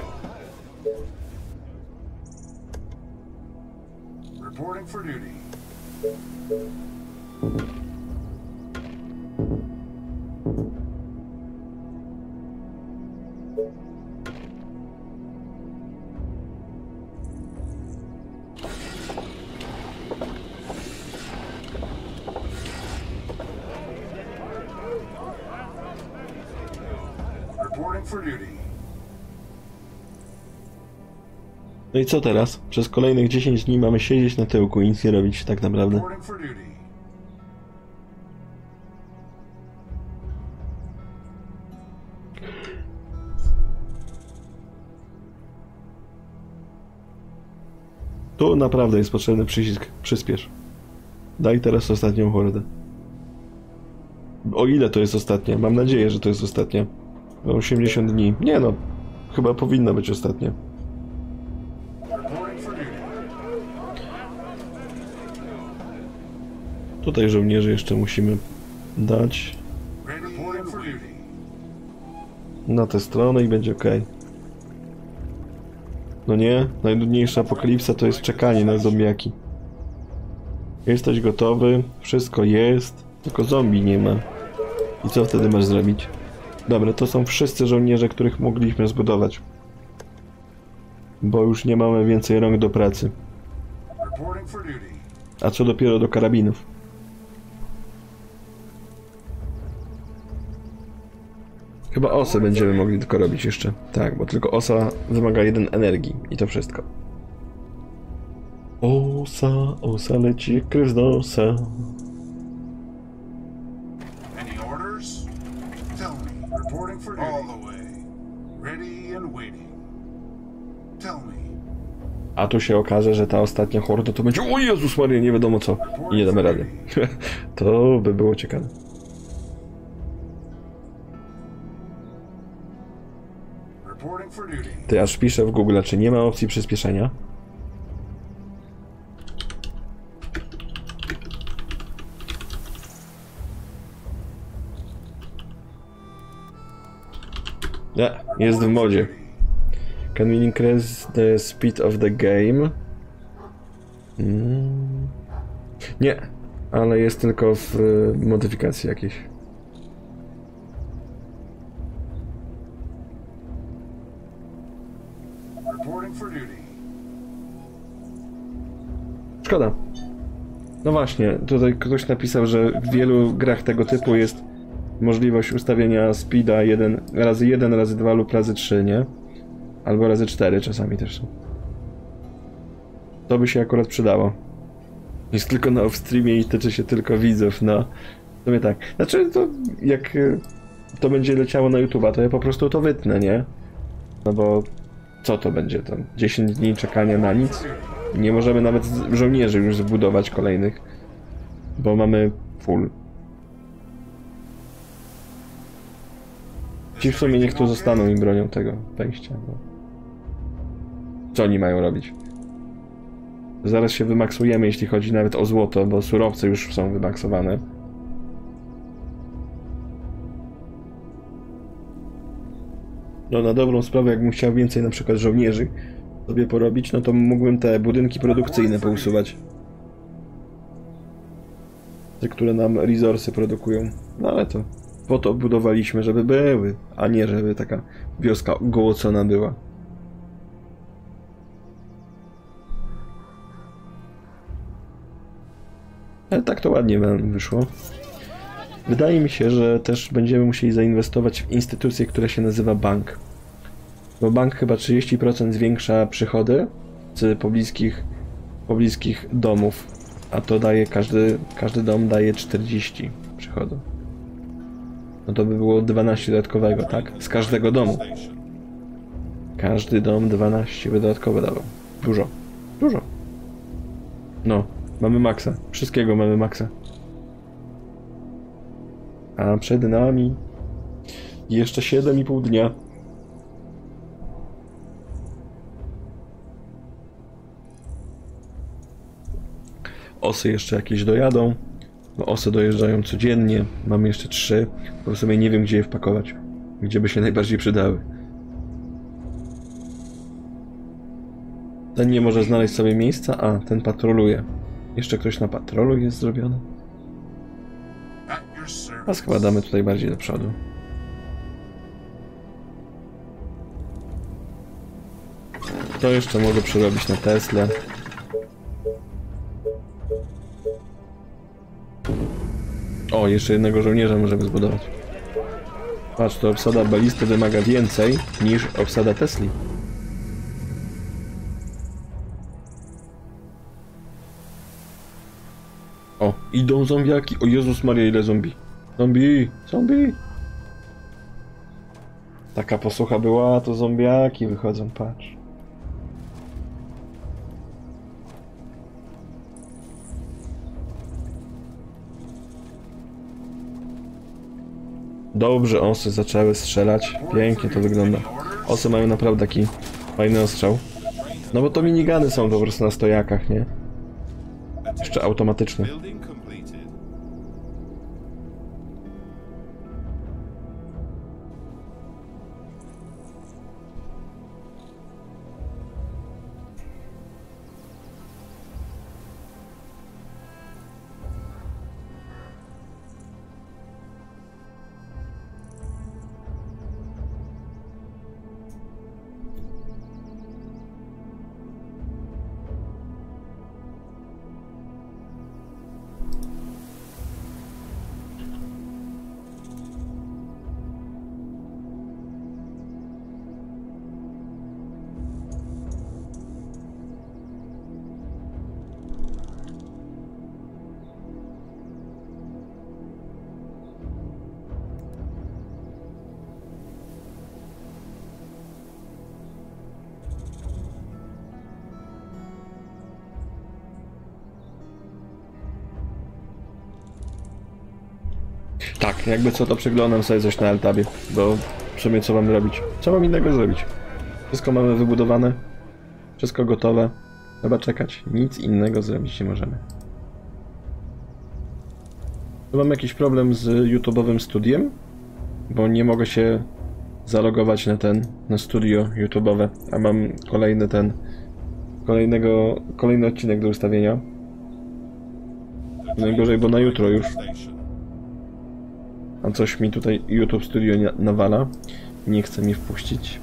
Reporting for duty. Reporting for duty. No i co teraz? Przez kolejnych 10 dni mamy siedzieć na tyłku i nic nie robić tak naprawdę. Reporting for duty. Tu naprawdę jest potrzebny przycisk przyspiesz. Daj teraz ostatnią hordę. O ile to jest ostatnia? Mam nadzieję, że to jest ostatnia. 80 dni. Nie no, chyba powinna być ostatnia. Reporting for duty. Tutaj żołnierzy jeszcze musimy dać Reporting for duty. na tę stronę i będzie ok. No nie, najnudniejsza apokalipsa to jest czekanie na zombiaki. Jesteś gotowy, wszystko jest, tylko zombie nie ma. I co wtedy masz zrobić? Dobra, to są wszyscy żołnierze, których mogliśmy zbudować. Bo już nie mamy więcej rąk do pracy. Reporting for duty. A co dopiero do karabinów? Chyba osę będziemy mogli tylko robić jeszcze. Tak, bo tylko osa wymaga 1 energii i to wszystko. Osa leci jak krew z nosa. Any orders? Tell me. Reporting for duty. All the way. Ready and waiting. Tell me. A tu się okaże, że ta ostatnia horda to będzie o Jezus Maria, nie wiadomo co. I nie damy rady. To by było ciekawe. Reporting for duty. Ty aż piszę w Google, czy nie ma opcji przyspieszenia? Nie, jest w modzie. Can we increase the speed of the game? Nie, ale jest tylko w modyfikacji jakiejś. Reporting for duty. Szkoda. No właśnie, tutaj ktoś napisał, że w wielu grach tego typu jest możliwość ustawienia speeda 1 razy 2 lub razy 3, nie? Albo razy 4 czasami też są. To by się akurat przydało. Jest tylko na off-streamie i tyczy się tylko widzów, no. W sumie tak. Znaczy, to jak to będzie leciało na YouTube'a, to ja po prostu to wytnę, nie? No bo co to będzie tam? 10 dni czekania na nic? Nie możemy nawet żołnierzy już zbudować kolejnych, bo mamy full. Ci w sumie niech tu zostaną i bronią tego wejścia. Bo... Co oni mają robić? Zaraz się wymaksujemy, jeśli chodzi nawet o złoto, bo surowce już są wymaksowane. No na dobrą sprawę, jakbym chciał więcej na przykład żołnierzy sobie porobić, no to mógłbym te budynki produkcyjne pousuwać. Te, które nam resursy produkują. No ale to po to budowaliśmy, żeby były, a nie żeby taka wioska gołocona była. Ale tak to ładnie nam wyszło. Wydaje mi się, że też będziemy musieli zainwestować w instytucję, która się nazywa bank. Bo bank chyba 30% zwiększa przychody z pobliskich domów. A to daje, każdy dom daje 40 przychodu. No to by było 12 dodatkowego, tak? Z każdego domu. Station. Każdy dom 12 by dodatkowo dawał. Dużo. Dużo. No, mamy maksa. Wszystkiego mamy maksa. A przed nami jeszcze 7,5 dnia. Osy jeszcze jakieś dojadą. Bo osy dojeżdżają codziennie. Mamy jeszcze 3. Po prostu nie wiem, gdzie je wpakować. Gdzie by się najbardziej przydały. Ten nie może znaleźć sobie miejsca, a ten patroluje. Jeszcze ktoś na patrolu jest zrobiony. At your service. A chyba damy tutaj bardziej do przodu. To jeszcze może przerobić na Teslę. O, jeszcze jednego żołnierza możemy zbudować. Patrz, to obsada balisty wymaga więcej niż obsada Tesli. O, idą zombiaki. O Jezus Maria, ile zombie. Zombie, zombie. Taka posłucha była, a to zombiaki wychodzą, patrz. Dobrze, osy zaczęły strzelać. Pięknie to wygląda. Osy mają naprawdę taki fajny ostrzał. No bo to minigany są po prostu na stojakach, nie? Jeszcze automatyczne. Building completed. Tak, jakby co to przeglądam sobie coś na Altabie, bo w sumie co mam robić? Co mam innego zrobić? Wszystko mamy wybudowane, wszystko gotowe, trzeba czekać, nic innego zrobić nie możemy. Tu mam jakiś problem z YouTube'owym studiem, bo nie mogę się zalogować na studio YouTube'owe, a mam kolejny odcinek do ustawienia. Najgorzej, bo na jutro już. Station. A coś mi tutaj YouTube Studio nawala. Nie chce mi wpuścić.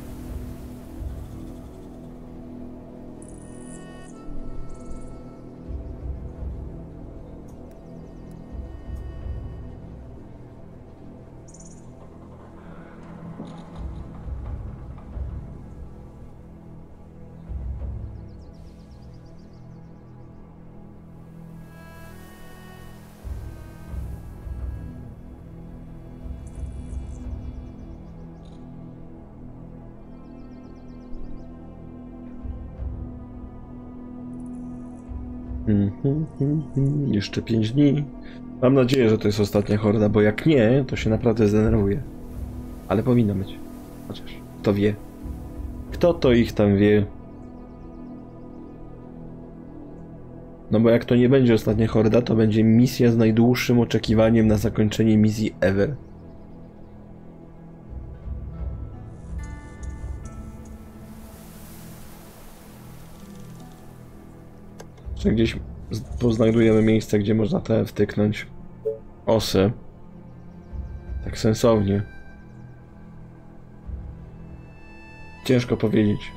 Jeszcze 5 dni. Mam nadzieję, że to jest ostatnia horda, bo jak nie, to się naprawdę zdenerwuję. Ale powinno być. Chociaż kto wie. Kto to ich tam wie? No bo jak to nie będzie ostatnia horda, to będzie misja z najdłuższym oczekiwaniem na zakończenie misji ever. Czy gdzieś poznajdujemy miejsce, gdzie można te wtyknąć osy. Tak sensownie. Ciężko powiedzieć.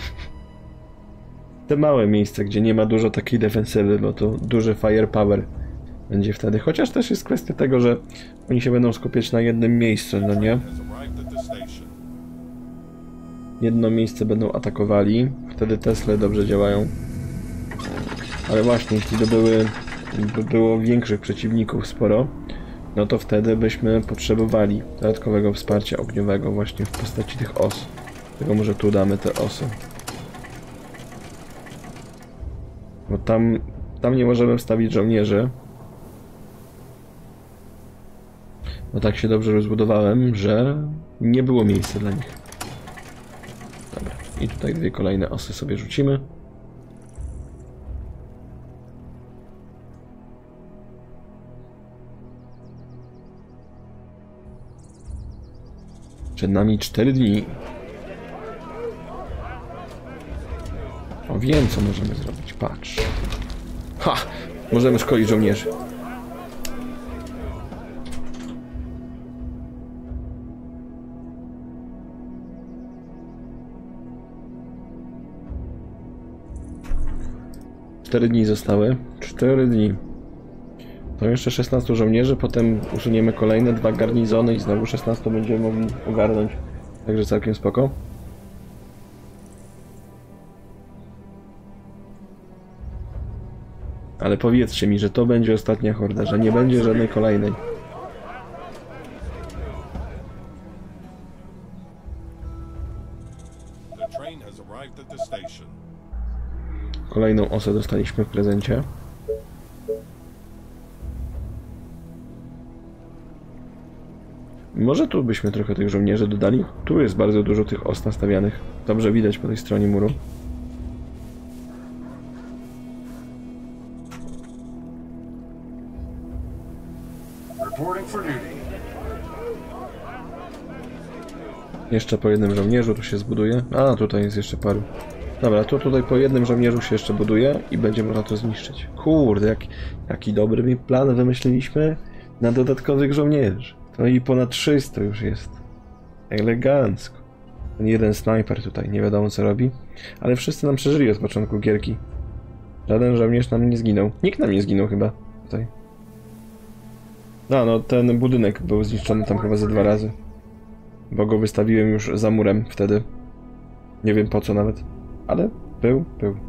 Te małe miejsca, gdzie nie ma dużo takiej defensywy, bo to duży firepower będzie wtedy. Chociaż też jest kwestia tego, że oni się będą skupiać na jednym miejscu, no nie? Has arrived at the station. Jedno miejsce będą atakowali, wtedy Tesle dobrze działają. Ale właśnie, jeśli to było większych przeciwników sporo, no to wtedy byśmy potrzebowali dodatkowego wsparcia ogniowego właśnie w postaci tych os. Dlatego może tu damy te osy. Bo tam nie możemy wstawić żołnierzy. Bo tak się dobrze rozbudowałem, że nie było miejsca dla nich. Dobra, i tutaj dwie kolejne osy sobie rzucimy. Przed nami 4 dni. O, wiem co możemy zrobić, patrz. Ha! Możemy szkolić żołnierzy. Cztery dni zostały. 4 dni. To jeszcze 16 żołnierzy, potem usuniemy kolejne 2 garnizony i znowu 16 będziemy mogli ogarnąć. Także całkiem spoko. Ale powiedzcie mi, że to będzie ostatnia horda, że nie będzie żadnej kolejnej. Kolejną osę dostaliśmy w prezencie. Może tu byśmy trochę tych żołnierzy dodali? Tu jest bardzo dużo tych os nastawianych. Dobrze widać po tej stronie muru. Jeszcze po jednym żołnierzu tu się zbuduje. A, tutaj jest jeszcze paru. Dobra, to tutaj po jednym żołnierzu się jeszcze buduje i będzie można to zniszczyć. Kurde, jaki dobry mi plan wymyśliliśmy na dodatkowych żołnierzy. To i ponad 300 już jest. Elegancko. Ten jeden snajper tutaj, nie wiadomo co robi. Ale wszyscy nam przeżyli od początku gierki. Żaden żołnierz nam nie zginął. Nikt nam nie zginął chyba tutaj. No, ten budynek był zniszczony tam chyba ze 2 razy. Bo go wystawiłem już za murem wtedy. Nie wiem po co nawet. Ale był.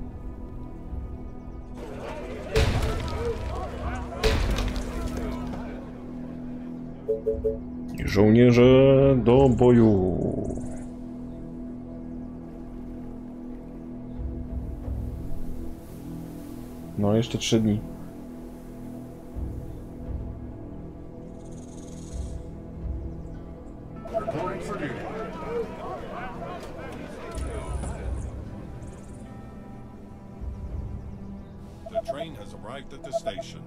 Żołnierze do boju. No, jeszcze 3 dni. The train has arrived at the station.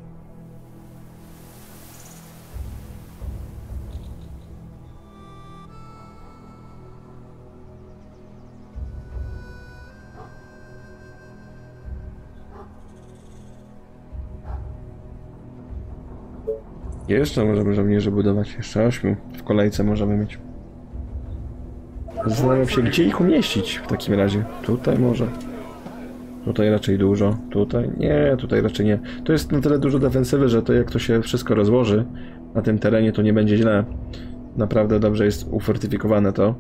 Jeszcze możemy żołnierzy budować. Jeszcze 8 w kolejce możemy mieć. Zastanawiam się, gdzie ich umieścić w takim razie. Tutaj może. Tutaj raczej dużo. Tutaj? Nie, tutaj raczej nie. To jest na tyle dużo defensywy, że to jak to się wszystko rozłoży na tym terenie, to nie będzie źle. Naprawdę dobrze jest ufortyfikowane to.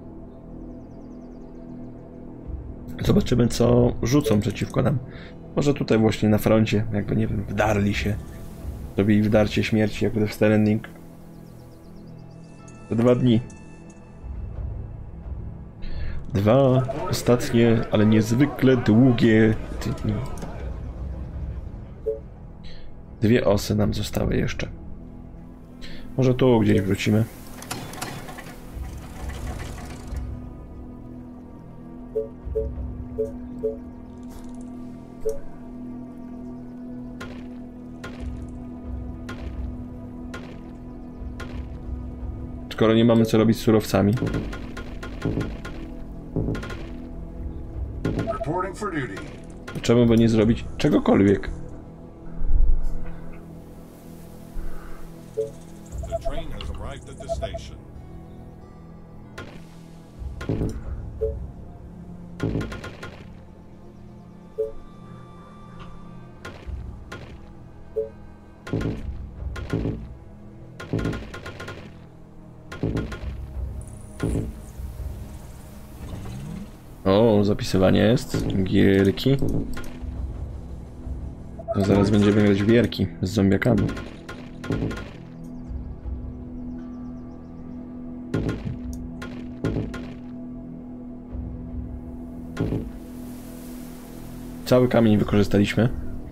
Zobaczymy, co rzucą przeciwko nam. Może tutaj właśnie na froncie, jakby nie wiem, wdarli się. Zrobili wdarcie śmierci, jakby w Stranding. To 2 dni. 2 ostatnie, ale niezwykle długie dni. 2 osy nam zostały jeszcze. Może tu gdzieś wrócimy. Skoro nie mamy co robić z surowcami. Czemu by nie zrobić czegokolwiek? O, zapisywanie jest. Gierki. To zaraz będziemy grać w gierki z zombiakami. Cały kamień wykorzystaliśmy.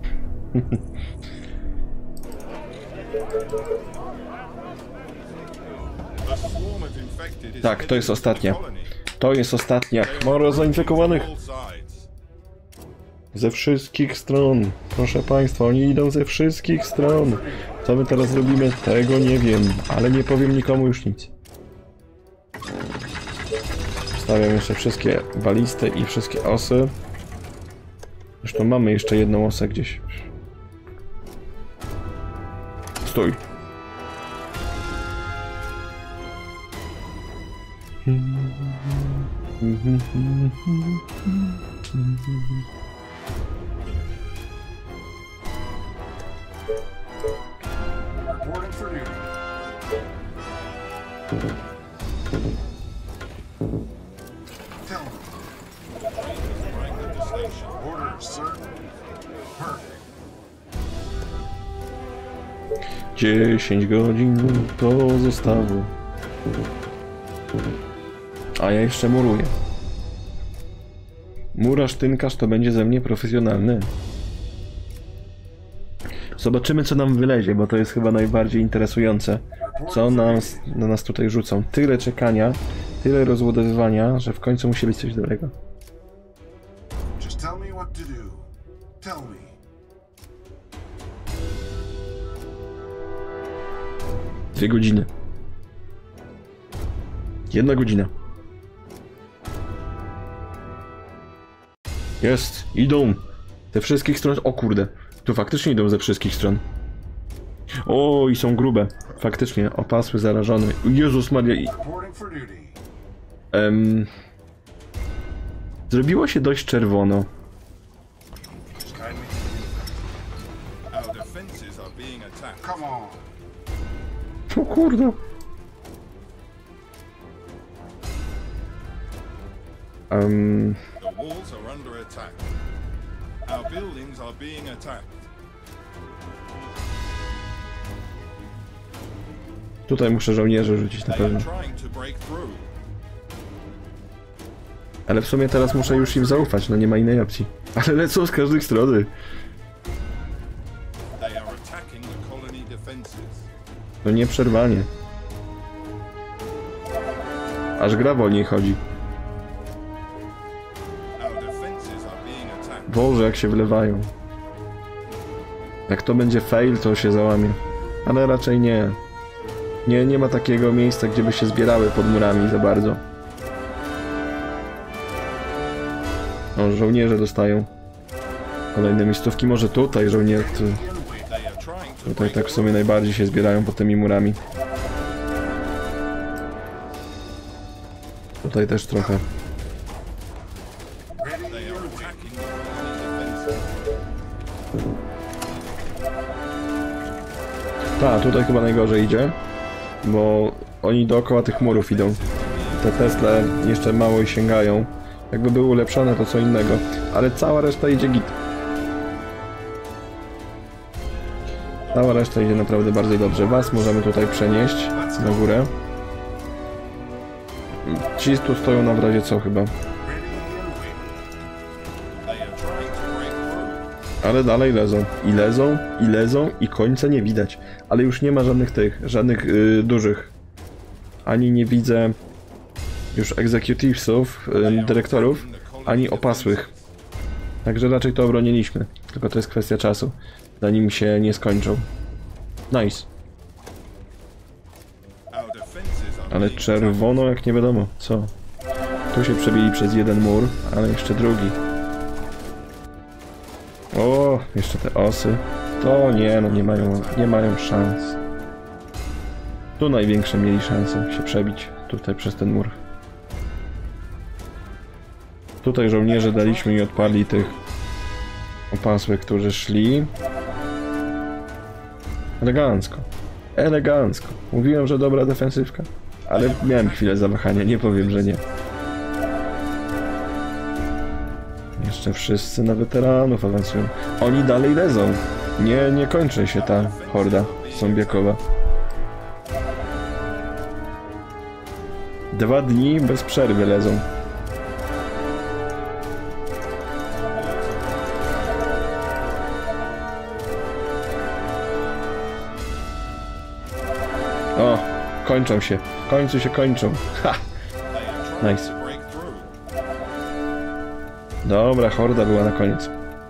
Tak, to jest ostatnia. To jest ostatnia chmura zainfekowanych. Ze wszystkich stron. Proszę Państwa, oni idą ze wszystkich stron. Co my teraz robimy? Tego nie wiem, ale nie powiem nikomu już nic. Stawiam jeszcze wszystkie balisty i wszystkie osy. Zresztą mamy jeszcze jedną osę gdzieś. Stój. Reporting for duty. Tell me. Orders, sir. Perfect. 10 godzin pozostało. A ja jeszcze muruję. Murarz, tynkarz to będzie ze mnie profesjonalny. Zobaczymy, co nam wylezie, bo to jest chyba najbardziej interesujące. Co na nas tutaj rzucą. Tyle czekania, tyle rozładowywania, że w końcu musi być coś dobrego. Just tell me what to do. Tell me. 2 godziny. 1 godzina. Jest, idą. Ze wszystkich stron. O kurde, tu faktycznie idą ze wszystkich stron. O, i są grube. Faktycznie, opasły, zarażony. Jezus Maria. Reporting for duty. Zrobiło się dość czerwono. Just guide me. Our defenses are being attacked. Come on. O kurde. The walls are under attack. Our buildings are being attacked. Tutaj muszę żołnierzy rzucić na They are pewno. trying to break through. Ale w sumie teraz muszę już im zaufać, no nie ma innej opcji. Ale lecą z każdej strony. They are attacking the colony defenses. No nieprzerwanie. Aż gra wolniej chodzi. Our defenses are being attacked. Boże, jak się wlewają. Jak to będzie fail, to się załamie. Ale raczej nie. Nie ma takiego miejsca, gdzie by się zbierały pod murami za bardzo. O, żołnierze dostają. Kolejne miejscówki, może tutaj żołnierze. They are trying to Tutaj tak w sumie najbardziej się zbierają pod tymi murami. Tutaj też trochę. they are attacking the colony defenses. Tak, tutaj chyba najgorzej idzie. Bo oni dookoła tych murów idą. Te Tesle jeszcze mało i sięgają. Jakby były ulepszone, to co innego. Ale cała reszta idzie git. Cała reszta idzie naprawdę bardzo dobrze. Was możemy tutaj przenieść na górę. Ci tu stoją na w razie co chyba. Ready and waiting. They are trying to break through. Ale dalej lezą. I lezą, i lezą, i końca nie widać. Ale już nie ma żadnych żadnych dużych. Ani nie widzę już executivesów, dyrektorów, ani opasłych. Także raczej to obroniliśmy. Tylko to jest kwestia czasu, zanim się nie skończą. Nice. Our defenses are Ale being czerwono jak nie wiadomo co. Tu się przebili przez jeden mur, ale jeszcze drugi. O, jeszcze te osy. To nie, no nie mają szans. Tu największe mieli szanse się przebić. Tutaj przez ten mur. Tutaj żołnierze daliśmy i odparli tych opasłych, którzy szli. Elegancko. Elegancko. Mówiłem, że dobra defensywka. Ale miałem chwilę zawahania, nie powiem, że nie. Jeszcze wszyscy na weteranów awansują. Oni dalej lezą. Nie kończy się ta horda zombiakowa. 2 dni bez przerwy lezą. O, kończą się. W końcu się kończą. Ha! Nice. Dobra, horda była na koniec.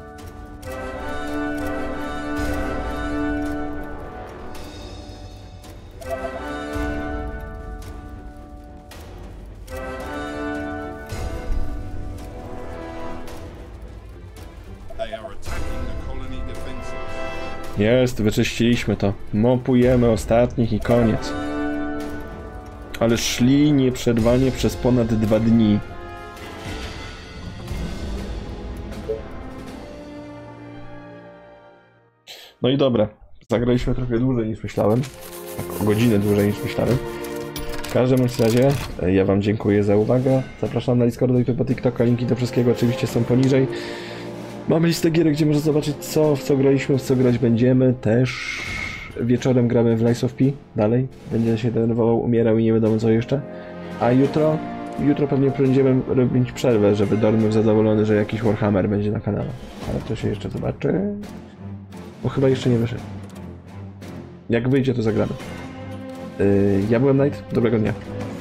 Jest, wyczyściliśmy to. Mopujemy ostatnich i koniec. Ale szli nieprzerwanie przez ponad 2 dni. No i dobra. Zagraliśmy trochę dłużej niż myślałem. Tak, o godzinę dłużej niż myślałem. W każdym razie ja wam dziękuję za uwagę. Zapraszam na Discorda, YouTube, TikToka. Linki do wszystkiego oczywiście są poniżej. Mamy listę gier, gdzie można zobaczyć w co graliśmy, w co grać będziemy. Też wieczorem gramy w Lies of P. Dalej. Będzie się denerwował, umierał i nie wiadomo co jeszcze. A jutro pewnie będziemy robić przerwę, żeby Dorn był zadowolony, że jakiś Warhammer będzie na kanale. Ale to się jeszcze zobaczy. Bo chyba jeszcze nie wyszedł. Jak wyjdzie, to zagramy. Ja byłem Knight. Dobrego dnia.